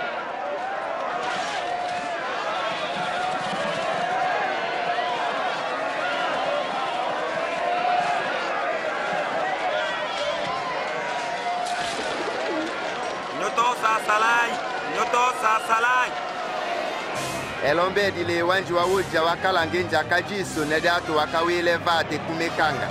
Noto sa salai. Elombe dile wanji wa uja wakala ngenja kajiso nede atu wakawile vate kumekanga.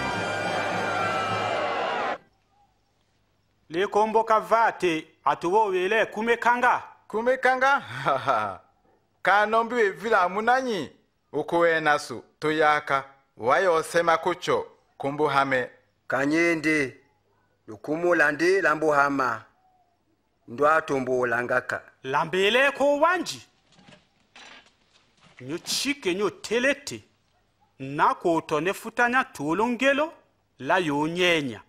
Le kombo ka vate atuwo wele kumekanga. Kumekanga? Kanombi vila munanyi. ukuwe nasu tuyaka wayosema kucho kumbuhame kanyindi lukumulandi lambuhama ndwatumbula ngaka lambele ko wanji nyo chike nyo telete na ko tone futanya tulongelo la yonyenya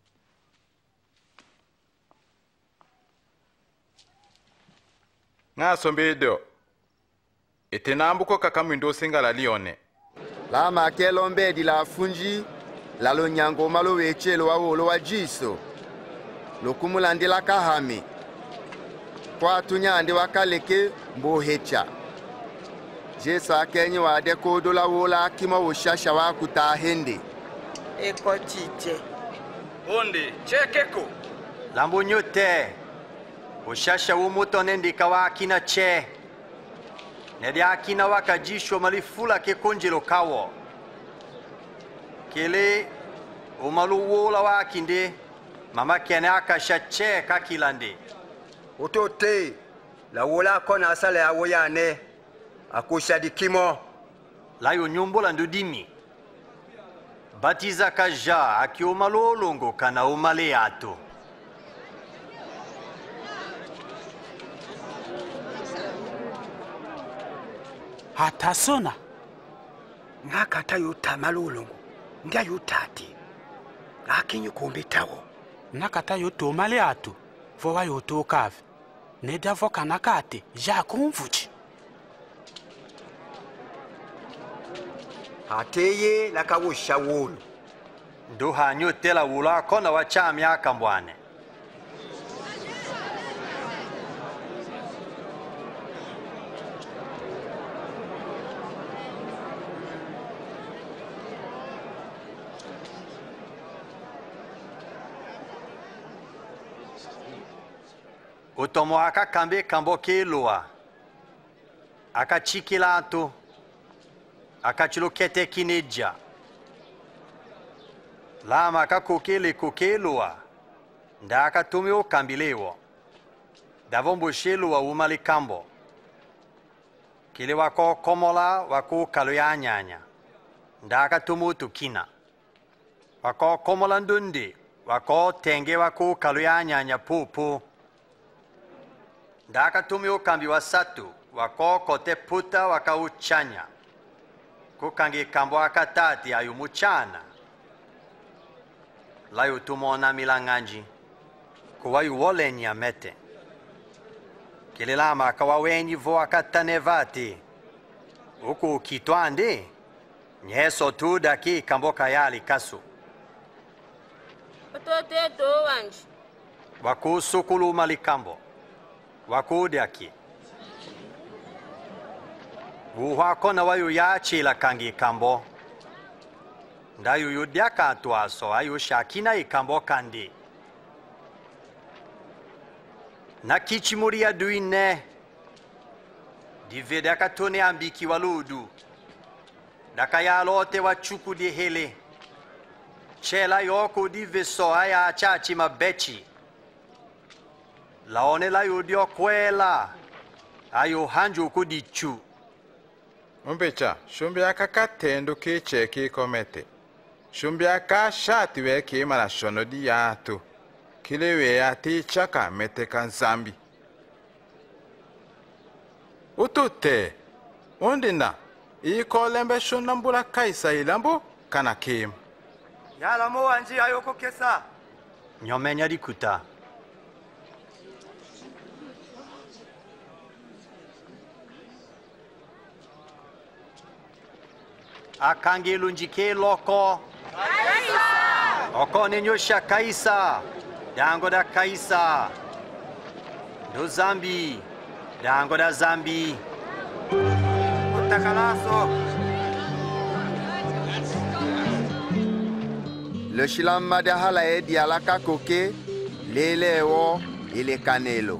ng'asombedo itinambuko kakamwindo singala lione la makelo mbedi la funji la lo nyango malo wechelo wa wolo wa jiso lokumulandila kahami kwa tunyandi wakaleke mbohecha jesa kenyi wade kodola wola kima woshasha wa kutahende eko chiche onde chekeko lambo nyote ushasha umutone ndika wa akina che nedi akina wakajishwa malifula ke konjelo kawo kele umalu wola wa akinde mama kene akasha che kakilande utote la wola kona asale ya woyane akushadikimo layo nyumbola ndudimi batiza kaja akiumalolongo kana umale ato hatasona ngakata yotamalolongo ndia yotati akinyu kumbitawo nakata yotomale ato vowa yotokave neda vokanakate jakumvuchi ateye lakawusha wulu nduha nyotela wula kona wachami akambwane utomo akakambe kambo kelua akachikila ato akachilokete kineja lama akakokele kokelua nda akatumi okambilewo davomboshelu wa umali kambo kile wako komola wako kalo ya nyanya nda akatumi utukina wako komola ndundi wako tenge wako kalo ya nyanya pupu nda akatumi okambi wasatu wako kote puta wakauchanya kukangi kambo akatati ayu muchana layu tumona milanganji kuwayu wolenya mete kililama akawawenyi vo akatanevati uku kitwande nyeso tu daki kambo kayali kasu otote to wanji waku sukulu malikambo waku daki wuhwako na wayu yachila kangi kambo ndayu yudyaka atwaso ayu shakina ikambo kandi na kichimuri ya duine divedaka tone ambiki waludu daka yalote wachuku di hele chela yoko diveso aya achachi mabechi laone la yudio kwela ayu hanju kudichu umbecha shumbyaka katendo kiche kikomete shumbyaka shati we kimala shono di yatu kilewe ya tichaka mete kanzambi utute undina ikolembe shunambula kaisa ilambu kana kim yala mo anji ayoko kesa nyomenya dikuta akange lunjike loko kaisa oko nenyosha kaisa dango da kaisa do zambi dango da zambi utakalaso le shilama de hala edi alaka koke lele wo ile kanelo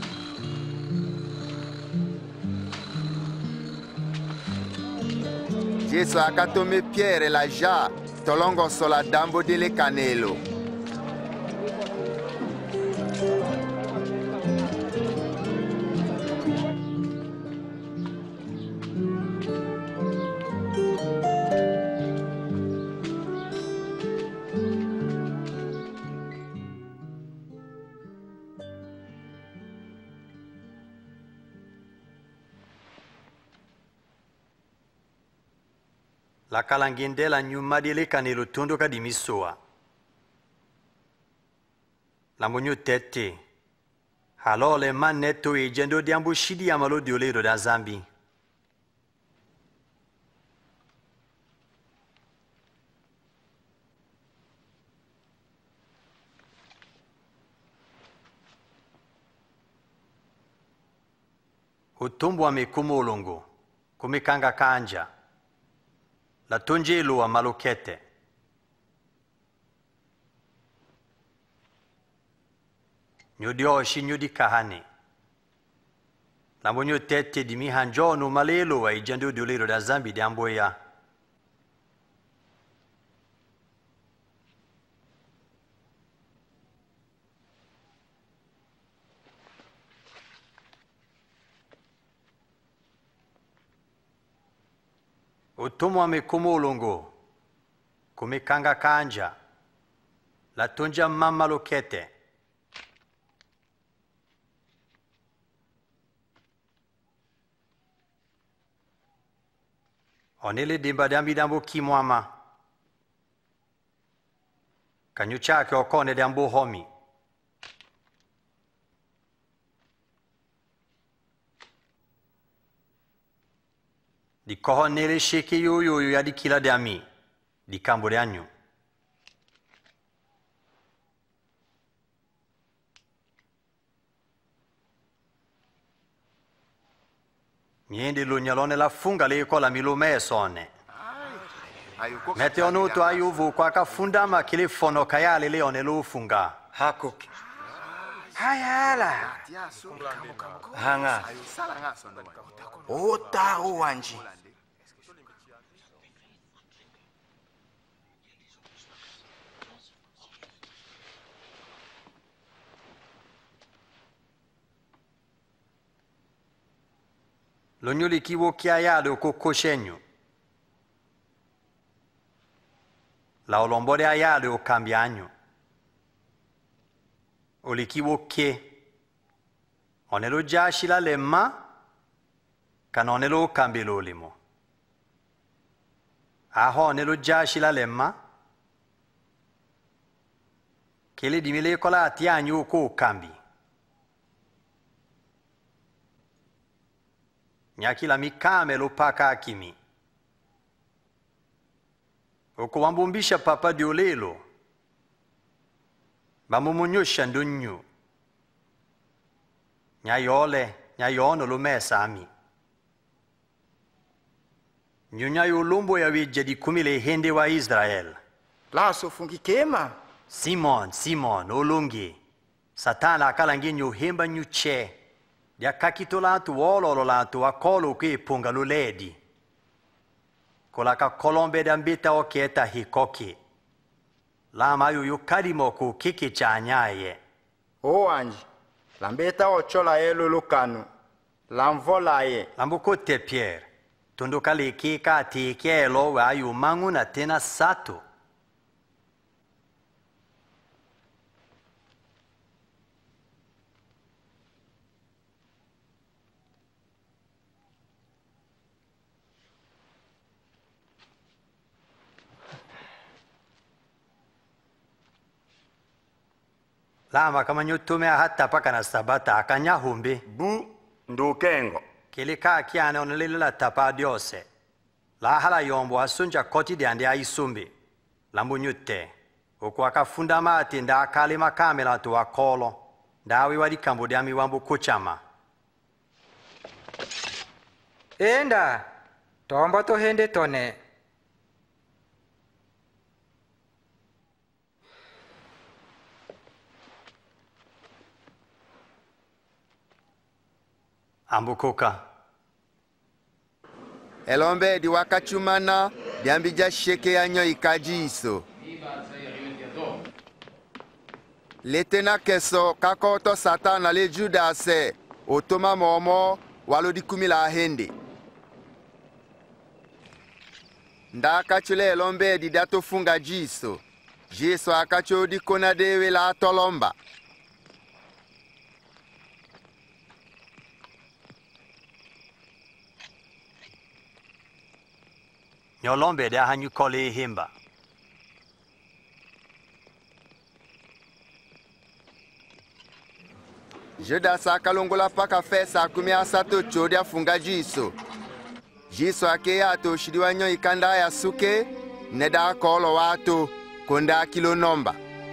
Jesu akatome Pierre la ja tolongo sola dambo dele kanelo la kalangindela nyuma dile kanelo tondo ka dimisoa la monyo tete halole maneto e jendo diambo shidi amalo diolero da zambi utumbo amekumo olongo kumikanga kanja la tonjelo a malokete nyodioshi nyodi kahane la monyo tete di mihanjono malelo wa ijendo diolero da zambi di amboya utumwa amekumo olongo kumikanga kanja la tonja mama lokete onele dimba dambi dambo kimwama kanyu chake okone dambo homi di koho nele sheke yoyo ya di kila dami di kambo de anyu miende lo nyalone la funga le kola milome sone mete onuto ayuvu kwa kafunda ma kile fono kayale le onelo funga hakoki hayala hanga ota uwanji lonyoli kiwo kia yado kokoshenyu la olombode ayado okambianyu olikiwo ke onelo jashi la lemma kanonelo okambelo olimo aho onelo jashi la lemma kele dimile kola atianyu ko okambi nyakila mikame lopaka akimi okuwambumbisha papa diolelo bamumunyosha ndonyu nyayono lumesa ami nyunyayo ulumbo ya wije di kumile hende wa Israel laso fungikema Simon olongi satana akalangi nyohemba nyuche dia kakito latu wololo latu akolo ke punga luledi kolaka kolombe dambita oketa hikoki lama yu kadimo ku kiki chanyaye o anji lambeta ochola elo lukanu lamvola ye lambuko te Pierre tunduka leki ka tikelo wa yu mangu na tena sato lama kama nyutume hata paka na sabata akanya humbi bu ndukengo kilika kiane onelele la tapa diose la hala yombo asunja koti de ande aisumbi lambu nyute okwaka funda mati nda akali makamela tu akolo ndawi wadi kambo de ami wambu kuchama enda tombo to hende tone ambukoka elombe di wakachumana diambija sheke yanyo ikajiso letena keso kakoto satana le judase otoma momo walo di kumila hende ndakachule elombe di dato funga jiso jiso akacho di kona dewe la tolomba nyolombe de hanyu kole himba. Judas akalongola paka fesa akumi asato chodi afunga jiso. Jiso ake ato shidiwa nyo ikanda ya suke, neda kolo watu konda kilo nomba.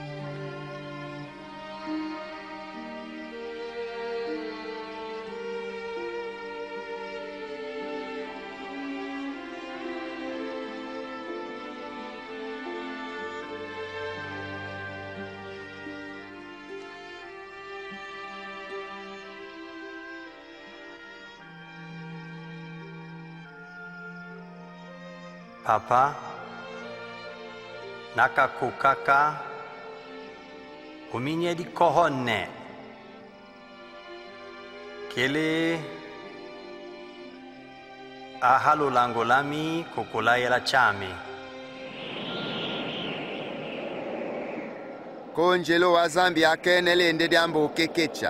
Papa, naka kukaka, uminye di kohonne. Kele ahalo langolami kukulaya la chami. Konjelo wa Zambia akenele ndede ambo kekecha.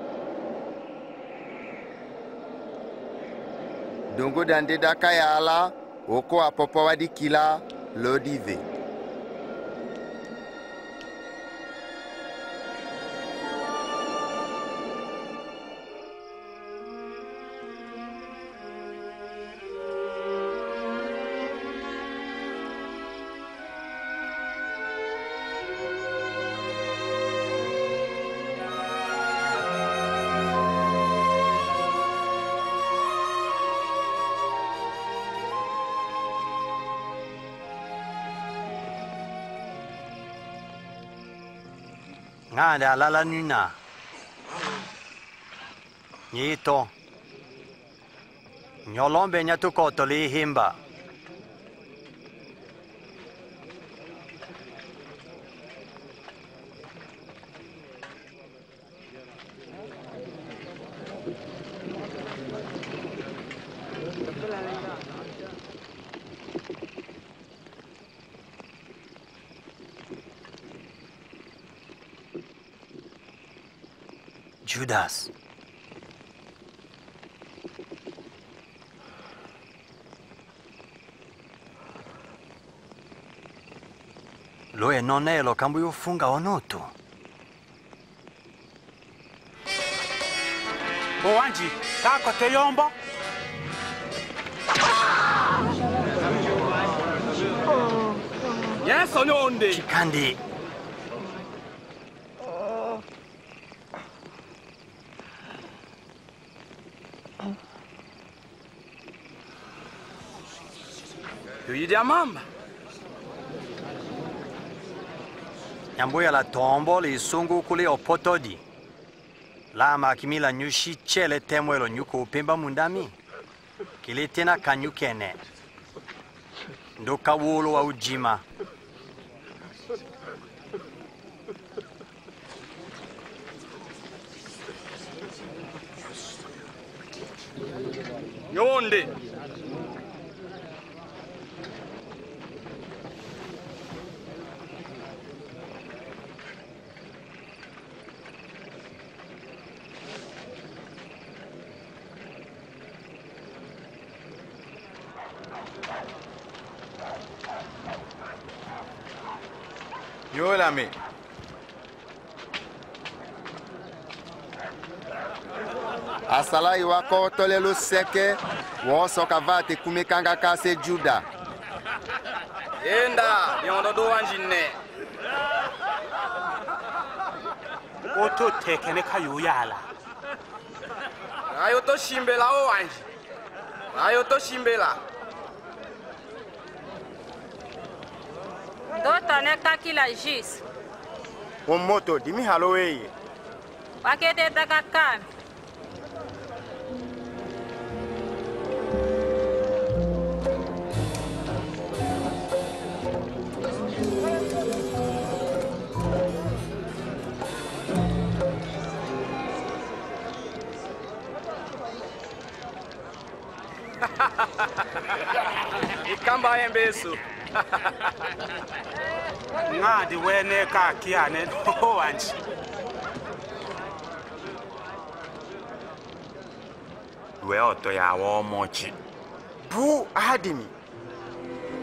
Dungu dandeda kayala. Oko apopo wadikila lodive. Ngada alala nuna. Nyito. Nyolombe nyatukoto li himba. Judas. Loe non è lo cambio funga onoto. Owanji, kako te yombo? Yes, onyonde. Chikandi. Yuidia mamba. Nyambuya la tombo li sungu kuli opotodi. Lama kimila nyushi chele temwelo nyuko upemba mundami. Kili tena kanyukene. Ndoka wolo wa ujima. Nyonde. Yolami. Asala iwako tolelo seke, woso kavate kumekanga kase Juda. Enda, yondo do wanjine. Oto tekene kayuyala. Ayo to shimbela o wanji. Ayo to shimbela. Dota ne kakila jis. Moto dimi haloweye. Wakete takakami. Ikamba embesu. Ngadi wene kakiane owanji. Lwe oto ya wo mochi. Bu adimi.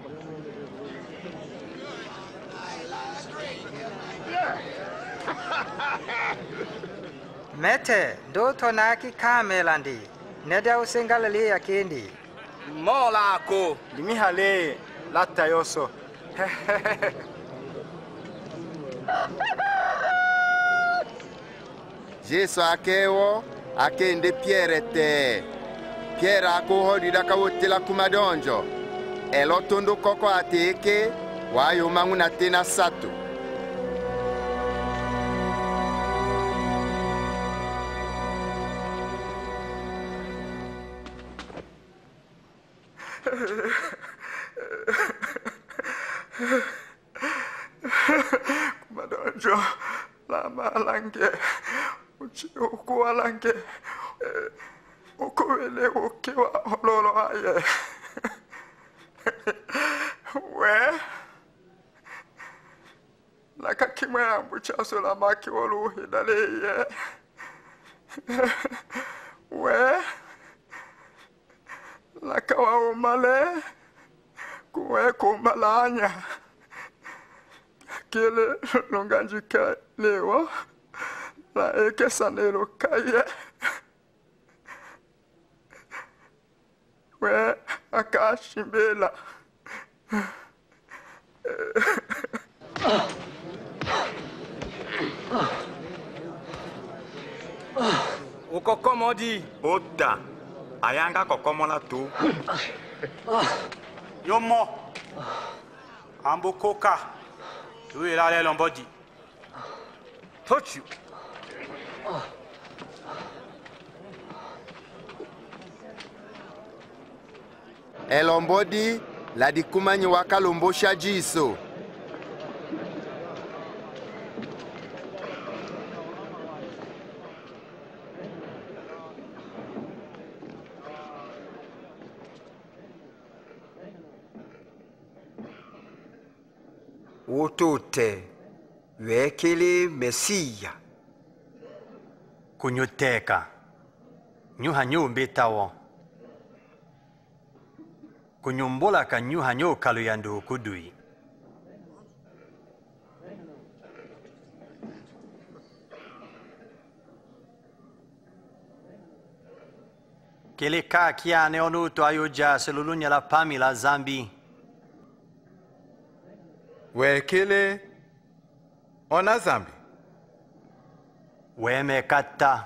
Mete, do tonaki kamelandi. Neda usengalali ya kendi. Mola ko. Limi hale lata yoso. Jesu akewo akende Pierre te. Pierre akohodida kawotela kumadonjo. Elotondo koko ateke wayo manguna tena satu. Kumadonjo lama lange uchi ukuwa lange ukuwele ukiwa ololo aye we laka kimwe ambu chaso la maki wolu hidaleye we laka wa umale kuwe kumalanya kele longanjika lewa la eke sanero kaye we akashimbela Ukokomodi Ota ayanga kokomola tu Yomo Ambukoka Tuila le lombodi Touch you Elombodi la dikumanyi wakalombosha jiso. Utute wekili Mesia kunyuteka nyuha nyumbitawo kunyumbola ka nyuha nyokalu yandu kudui kele ka kiane onuto ayoja selulunya la pami la zambi wekele ona zambi weme kata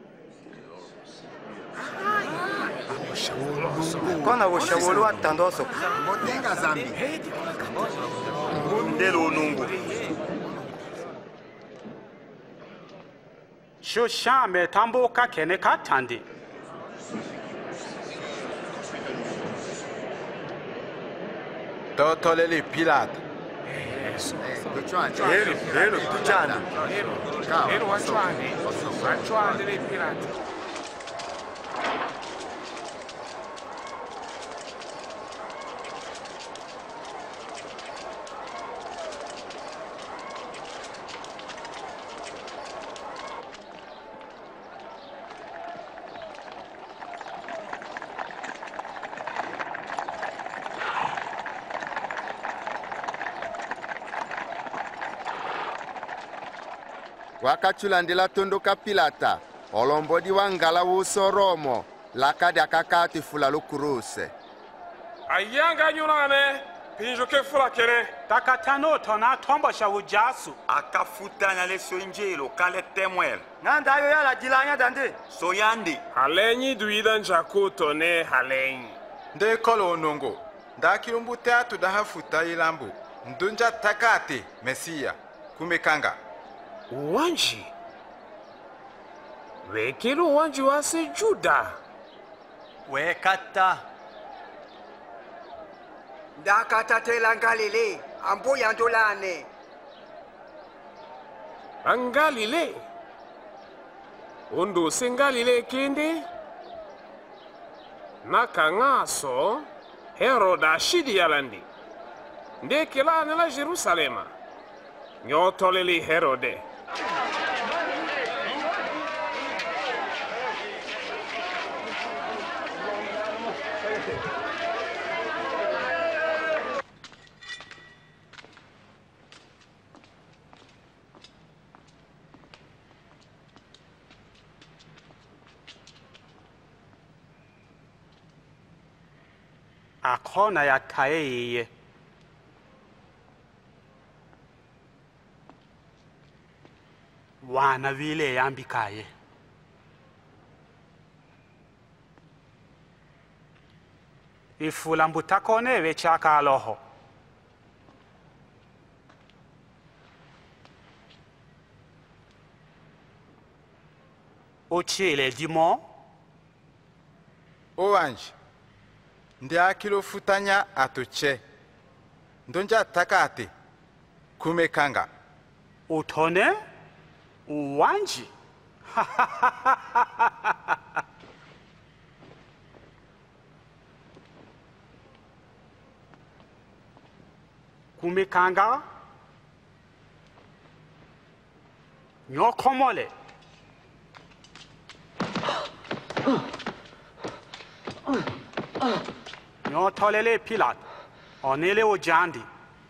kona ushauri wa tandoso Motenga zambi ndelo nungu Shoshame tamboka kene katandi totolele Pilate Hero tuchana Hero wachwane le Pilate wakachulandila tondoka Pilata olombodi wangala wusoromo lakadi akakati fula lukuruse ayanga nyulane pinjo ke fula kene takatano tona tombo sha ujasu akafutanya le sonjelo kale temwel nanda ayo yala dilanya dande soyandi halenyi duida njakuto ne halenyi nde kolo onongo ndakilumbu teatu dahafuta ilambu ndunja takate Mesia kumekanga uwanji wekili uwanji wase Juda wekata ndakatatela ngalile ambo yandolane angalile undu singalile kindi nakangaso Heroda shidi yalandi ndekilane la Jerusalema nyotoleli Herode akhona yakhaye wana vile yambikaye ifula mbutakone vechaka aloho uchile dimo owanje ndi akilofutanya atuche ndonja takate kumekanga utone uwanji kumekanga nyokomole nyotolele Pilat onele ojandi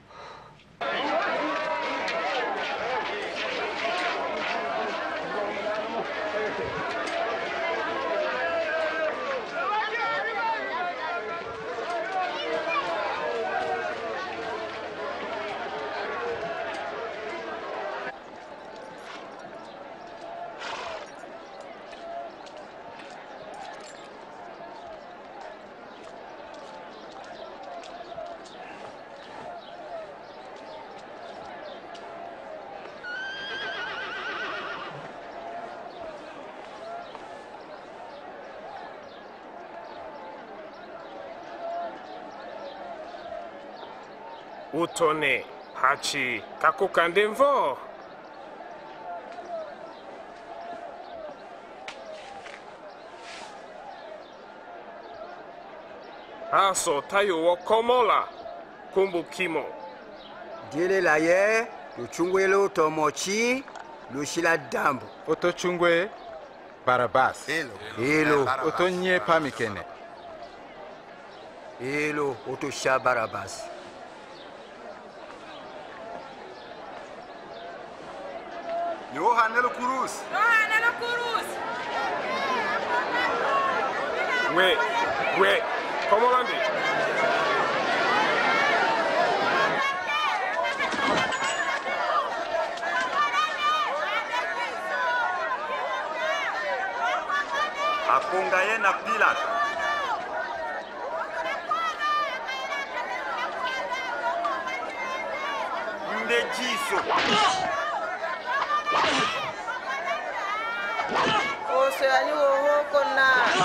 utone hachi kakukande mvo aso tayo wokomola kumbukimo diele la ye luchungwele utomochi lushila dambu otochungwe Barabas ilo otonye pamikene ilo otosha Barabas Yohanelo Kurus. Yohanelo Kurus. We, komolandi. Akonga ye na Pilat. Nde jiso. Oseani woho kona.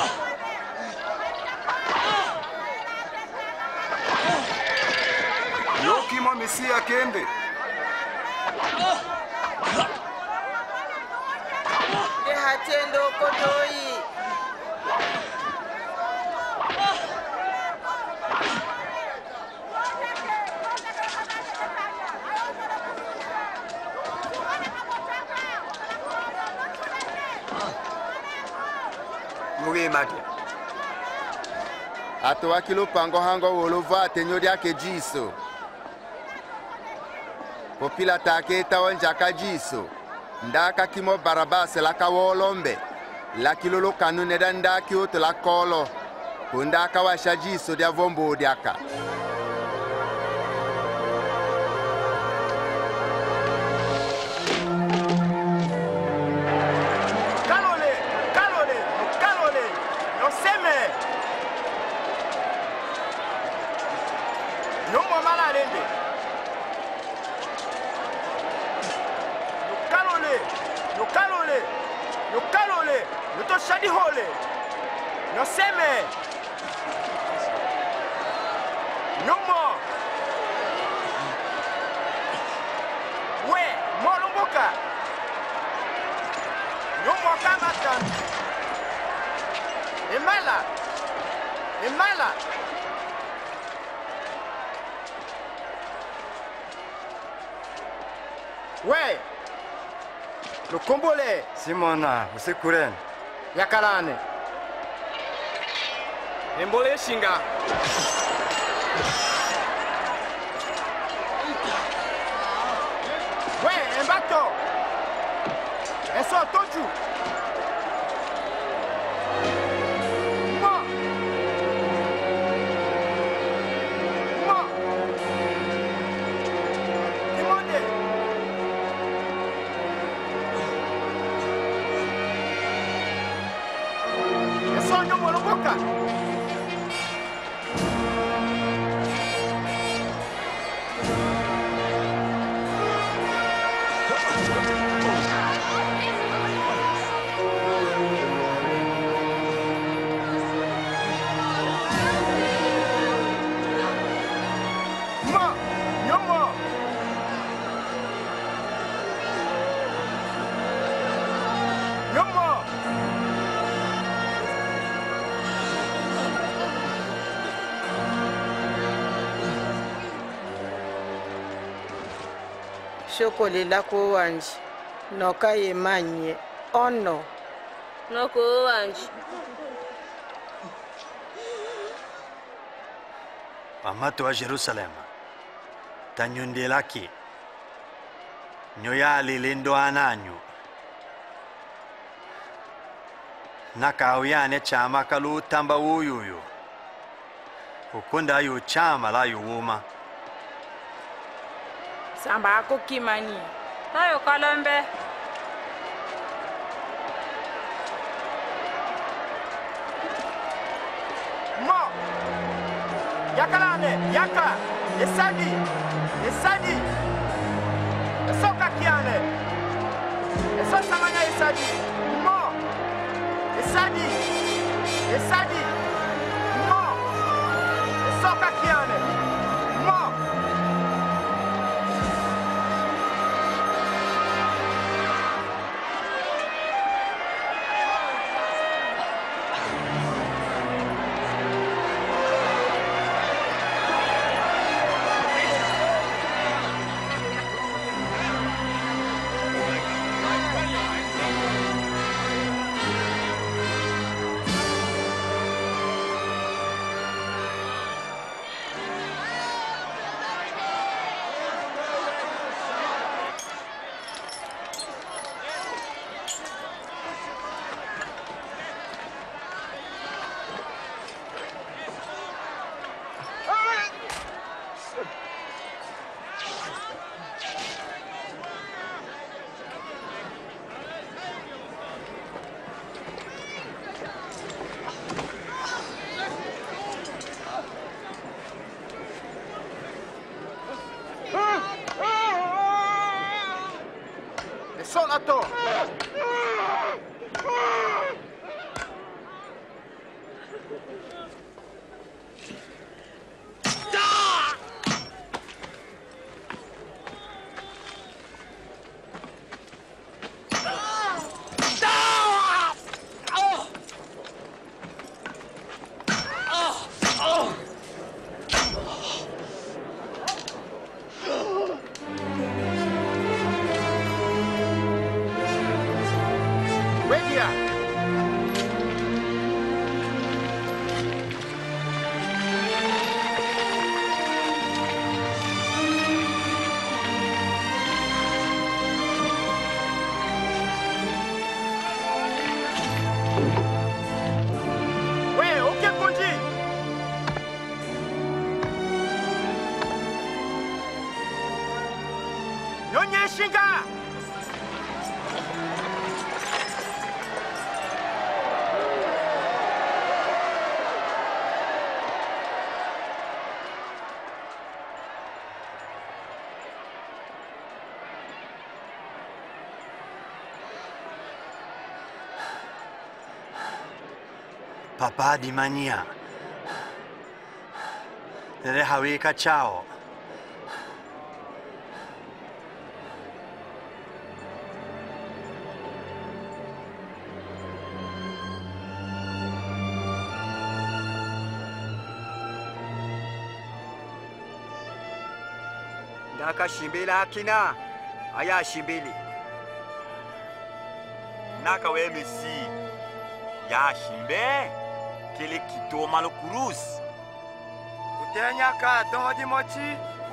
Yokimo Mesia kende. De hatendo kotoi. Ato wakilo pango hango wolova tenyori ake jiso. Popila take tawanjaka jiso. Ndaka kimo Barabas laka wolombe. Lakilo lo kanune danda kioto la kolo. Kundaka washa jiso dia vombo diaka. Shadi hole. No seme. No more. We, molumbuka. No more kamatan. Emala. Emala. We. Lukumbole. Simona, usikuren. Yakalane. Embole shinga. We, embato. Eso toju. shokoli la ko wanji no ka ye manye ono no ko wanji Amato wa Jerusalem tanyondelaki nyoyali lindo ananyu nakauyane chama kalu tamba uyuyu ukunda yu chama la yuuma samba ako kimani tayo kalombe mo yakalane yaka esadi esoka kiane eso samanya esadi mo esadi mo esoka kiane mo Solato! Papa di mania. Rehawi kacau. Ndaka shimbela akina aya shimbele naka we mesi ya shimbe kele kito malo kurus utenya ka dodi mochi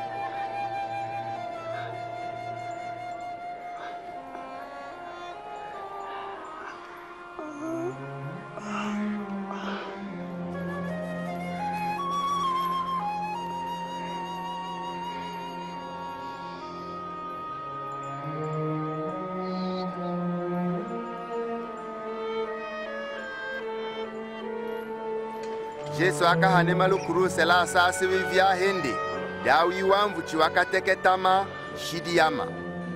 Jesu akahane malukuruse la asasi vivya hende dawi wamvu chiwakateketama shidiyama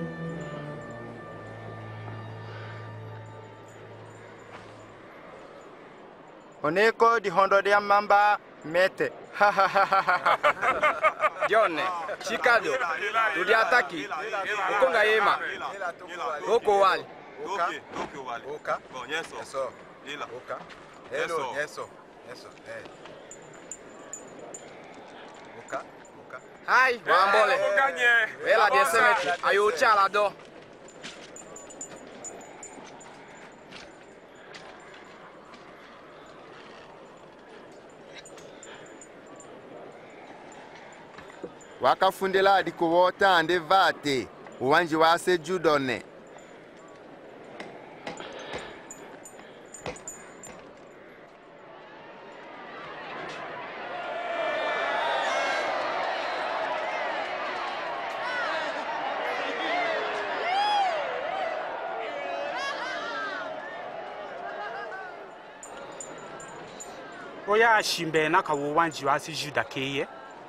oneko di hondo dia mamba mete John Chicago tudi ataki ukonga yema oko wali oka yeso ila oka hello yeso eh oka Hai, wambole. Ela desemeti, ayo chala do. wakafundela adi kuwota ande vate uwanji wase judone. Oya shimbe na ka uwanji wase juda keye.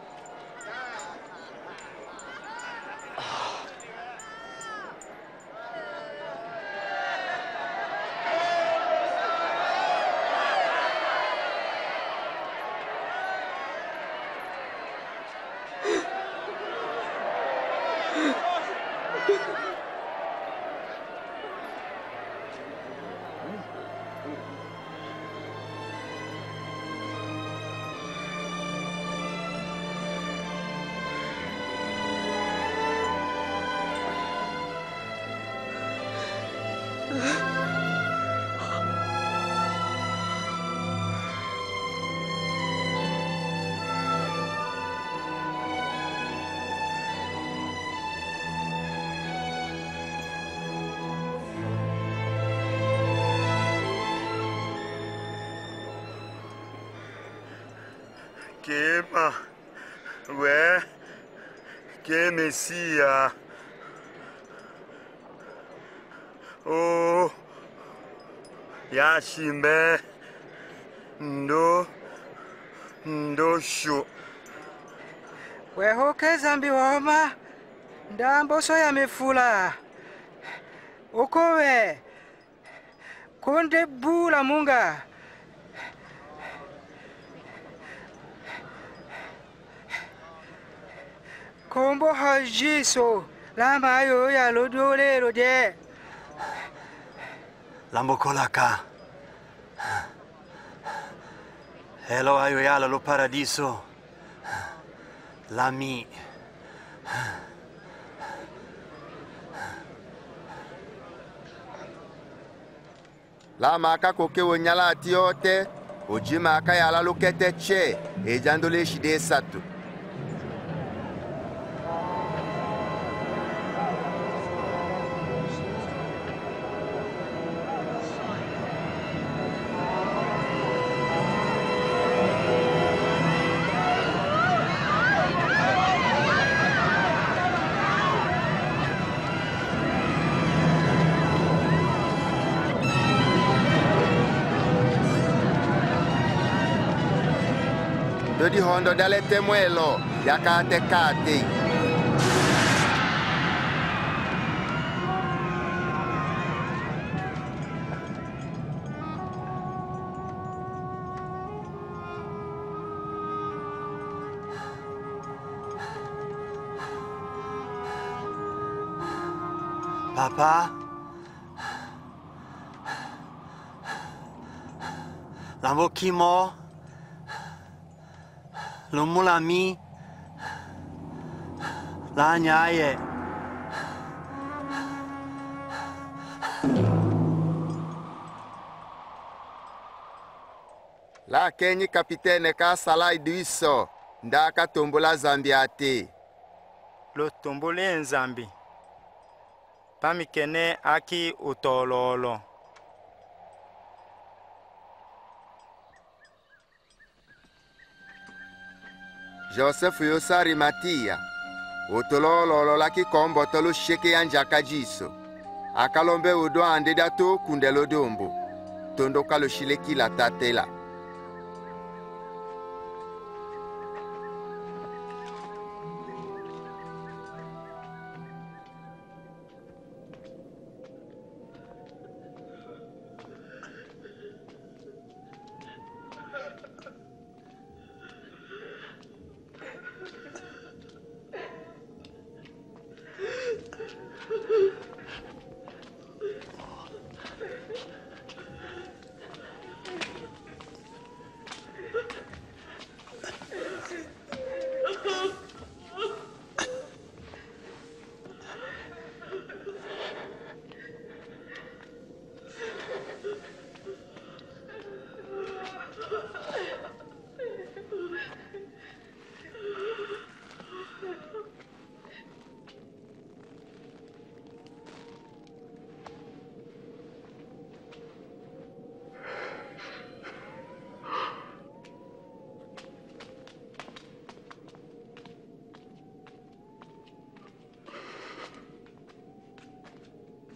Kema, we, ke Mesia. Oh, ya shimbe, ndo shu. We hoke zambi woma, ndambo so ya mefula. Okowe, konde bula munga. Kombo hajiso, lama ayo ya lodole lode. Lambo kolaka. Hello ayo ya lo paradiso. Lami. Lama aka koke wonyala atiote, ojima aka yala lokete che, ejandole shide satu. Dodi hondo dale temuelo, yakate kate. Papa? Lambo kimo? Lumulami? La nyaye? La kenyi kapitene ka sala iduiso, ndaka tombola zambi ate. Lo tombole nzambi. Pamikene aki utololo. Joseph yosari Matia, utololo laki kombo tolo sheke yanjaka jiso. Akalombe udo ande dato kundelo dombo. Tondo kalo shileki la tatela.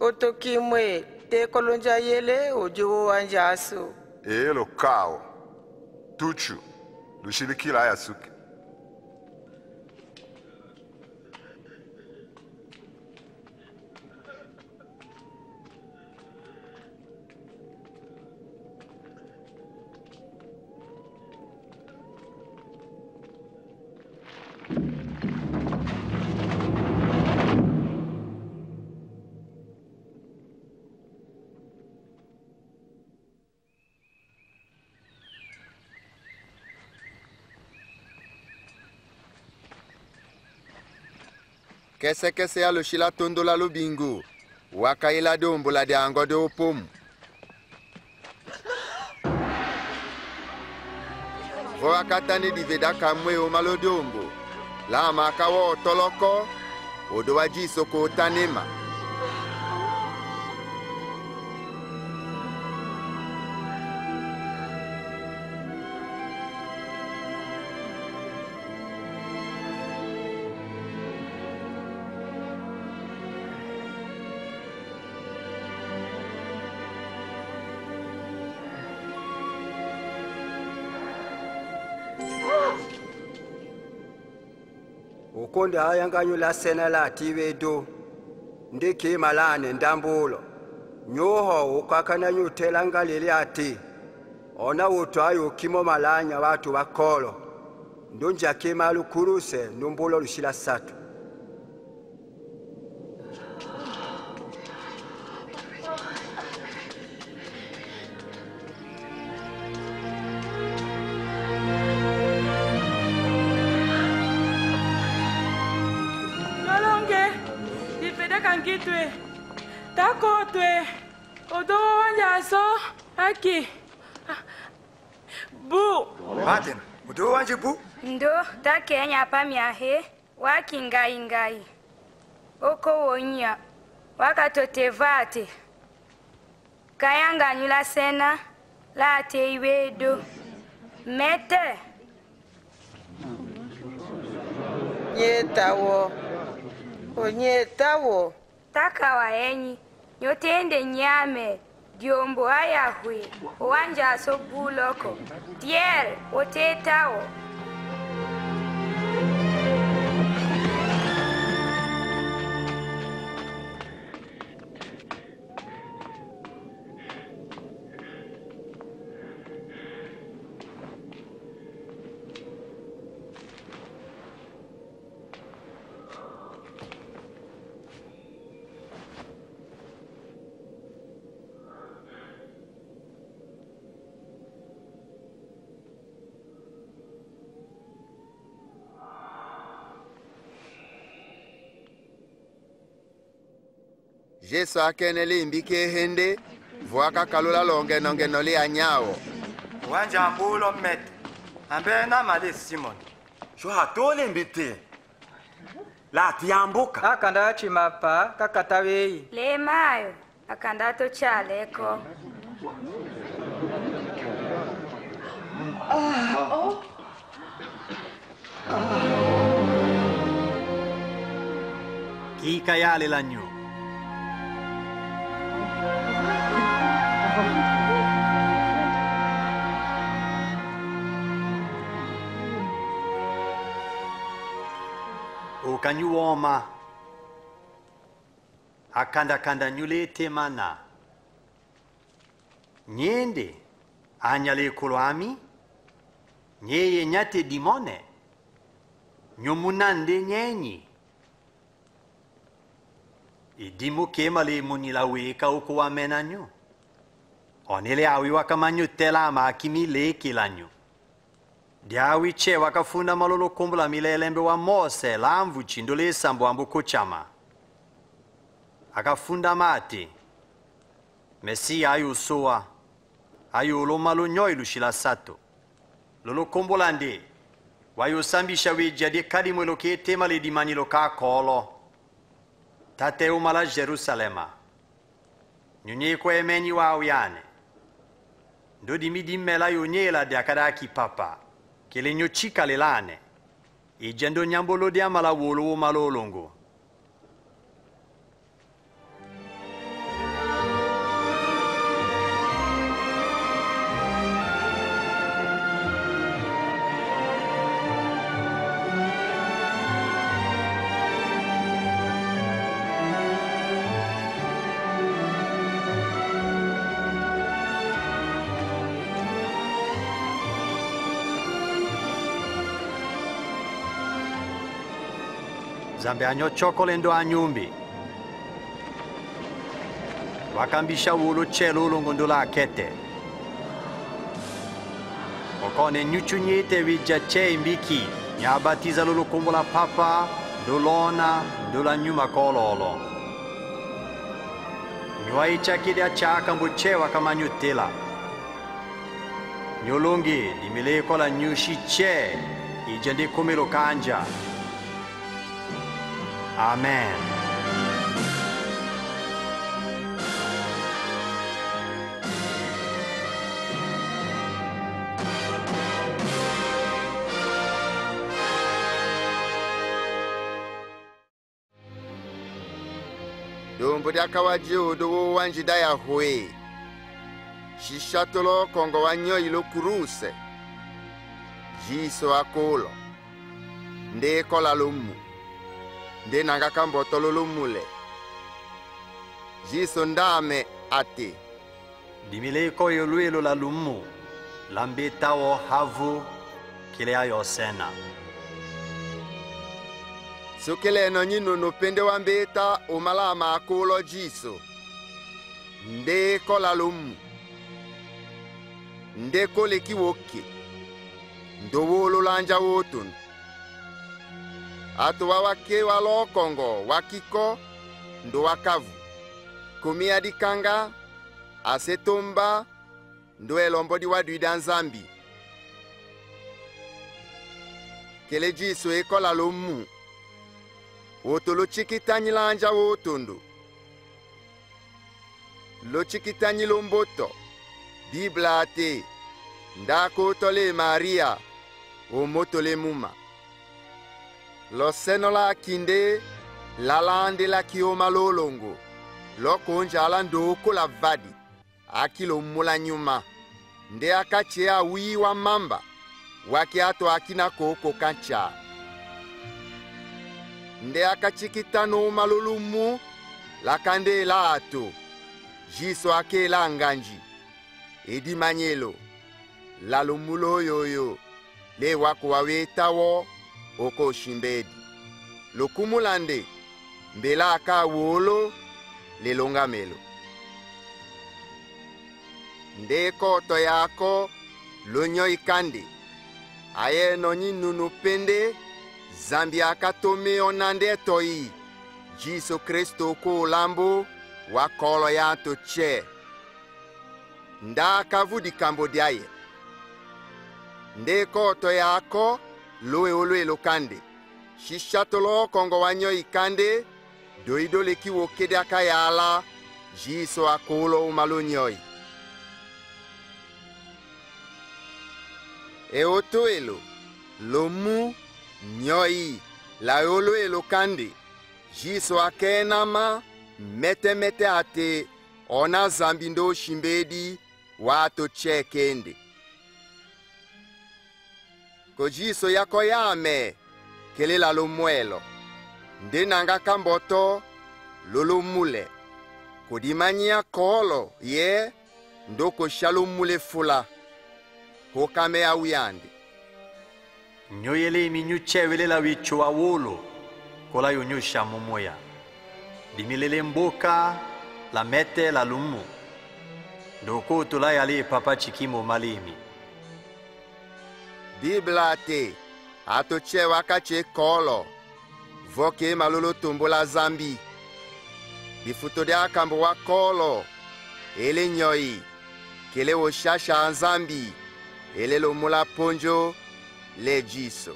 otokimwe te kolonja yele ojo wanjaso Elo kao. Tuchu. Lushirikila yasuke. Kese ya lushila tondo la lubingu. Wakaila dombo la de ango de opomu. Wakatani diveda kamwe o malodombo. La makawo toloko. Odowaji soko tanema. Ukonde ayanganyo la sena la tivedo. Ndeke malane ndambulo. Nyoho ukakana nyutela ngalele ati. Ona utwayo kimo malanya watu wakolo. Ndonja kema lukuruse ndumbulo lushila satu. Kangitwe takotwe odo wanjaso aki bu Maten, odo wanje bu? Ndo takenya pamyahe waki ngai oko wonya wakatotevate kayanga nyula sena la teiwedo mete nyetawo onyetawo takawa enyi nyotende nyame diombo ayahwe wanja so buloko tiel otetawo Jesu akenele imbike hende, vuaka kalula longe nongenoli anyao. Wanja ambulo mete, ambe na male Simon. Sho hatole mbite. La tiambuka. Akanda chimapa kakatawei. Le mayo akanda to chaleko. Kika yale lanyo. Okanyuoma akanda nyule temana nyende anyale kolwami nyeye nyate dimone nyomunande nyenyi idimu kemale munila weka oko wamenanyo onele awi wakamanyo tela makimi leke lanyo diawi che wakafunda malolo kumbula milelembe wa Mose lamvu chindole sambo ambu kochama akafunda mate Mesia ayo soa ayo lo malo nyoi lushila sato lolo kumbula nde wayo sambisha wejade kadimo loke tema le dimani loka kolo tate umala Jerusalema nyunye kwa emeni wa awyane ndo dimidimela yonyela diakadaki papa kele nyochika lelane ijendo nyambolo dia mala wolo malolongo zambi anyo chokole ndo anyumbi wakambisha wulu chelo ulungu la kete okone nyuchunyite wija che imbiki nyabatiza lulu kumbula papa ndulona ndula nyuma kololo nyuaichakide achaka mbuchewa kama nyutila nyulungi dimileko la nyushi che ijende kumilo kanja. Amen. Dombo dyakawaji odo wanjida ya hwe shishatolo kongo wanyo ilo kuruse jiso akolo nde kola lumu nde nanga kambotolo lumule jiso ndame ate dimileko yoluelo la lumu lambetawo havu kile ayo sena sukele no nyino no pende wambeta umalama akolo jiso nde kola lumu nde kole kiwoke ndowolo lanja wotun atu wawake walokongo wakiko ndo wakavu kumia dikanga asetomba ndo elombo di waduida nzambi kele jiso ekola lomu wotolo chikitanyi lanja wotondo lo chikitanyi lomboto Bibla ate ndako tole Maria o motole muma lo seno la kinde la lande la kioma lolongo lo konja la ndoko la vadi akilo mula nyuma nde akache a wi wa mamba wakiato akina koko kancha nde akachikitano malulumu la kande la ato jiso ake la nganji edi manyelo la lumulo yoyo le wako wawetawo oko shimbedi lokumulande mbela aka wolo le longamelo nde koto yako lonyo ikande aye nonyi nunu pende zambi akatome onande toi jiso Kristo ko lambo wakolo ya to che nda kavudi Cambodia nde koto yako loe olwe lokande shishatolo kongo wanyo ikande doido leki wokede akayala jiso akolo umalonyoi oto elo lomu nyoi la olwe lokande jiso akenama mete ate ona zambi ndo shimbedi wato chekende kojiso yako yame kele la lomwelo nde nanga kamboto lolomule kodimanya kolo ye ndoko shalomule fula kokame awiyande nyoyele minyu chewele la wicho wa wolo kola yonyosha momoya dimilele mboka la mete la lumu ndoko tula yale papa chikimo malimi Bibla te atoche wakache kolo voke malolo tombola zambi bifuto de akambo wa kolo ele nyoi kele wo shasha nzambi ele lo mula ponjo le jiso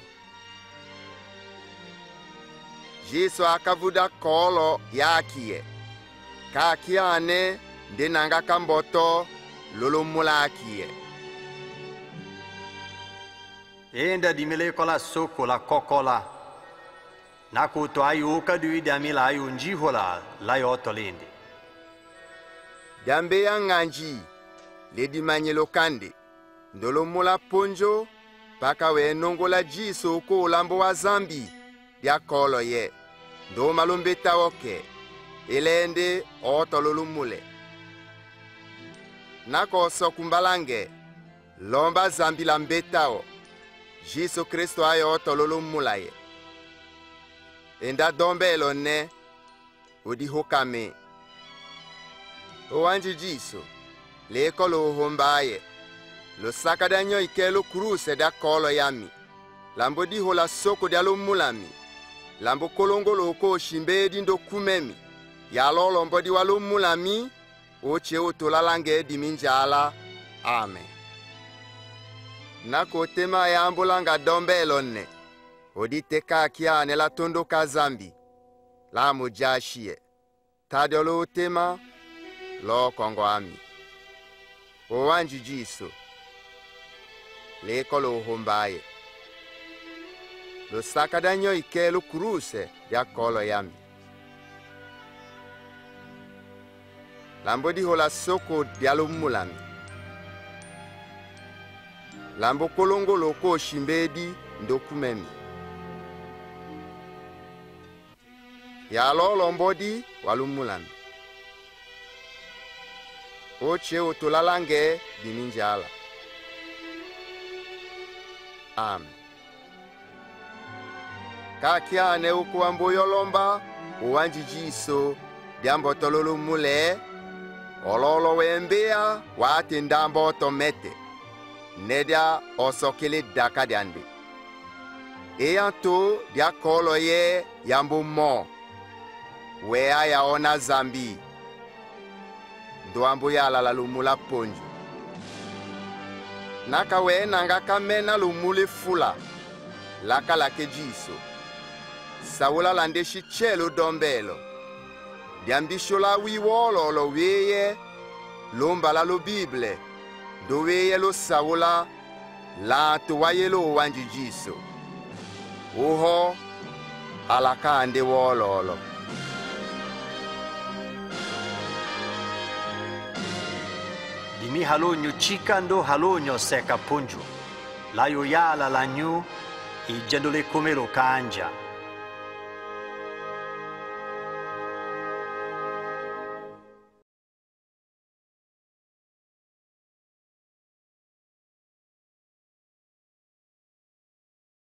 akavuda kolo yakie kakiane nde nanga kamboto lolo mula akie enda dimileko la soko la kokola nakuto ayu kaduide amila ayu njihola la yotolinde dambe ya nganji ledi manyelo kande ndolo mula ponjo paka we nongola jiso ko lambo wa zambi ya kolo ye ndo malombeta oke elende otololo mule nako sokumbalange lomba zambi la mbetao jiso Kristo ayo otololo mulaye enda dombelo ne odi hokame owanji jiso leko lo hombaye lo sakadanyo ikelo kruse da kolo yami lambo di hola soko da lo mulami lambo kolongo lo ko shimbedi ndo kumemi ya lolo mbodi wa lo mulami oche otolalange di minjala amen nako tema ya ambulanga dombelo ne odi teka kia ne la tondo kazambi la mujashie tadolo tema lo kongo ami owanji jiso leko lo hombaye lo sakadanyo ikelo kruse ya kolo yami lambo di hola soko dialo mulami lambo kolongo loko shimbedi ndokumemi ya lolo mbodi walumulami oche otolalange diminjala amen kakiane ukuambo yolomba uwanji jiso diambo tololo mule ololo wembea wate ndambo tomete nedia osokele daka diande eyanto dia kolo ye yambo mo wea yaona zambi ndoambo yala la lumula ponju naka we nanga kamena lumule fula laka lake jiso sawula landeshi chelo dombelo diambisho la wiwolo lo weye lomba la lo bible do weye lo sawula la tuwaye lo wanji jiso uho alaka ande wololo dimi halonyo chika ndo halonyo seka punju layo yala lanyu ijendole kumelo kanja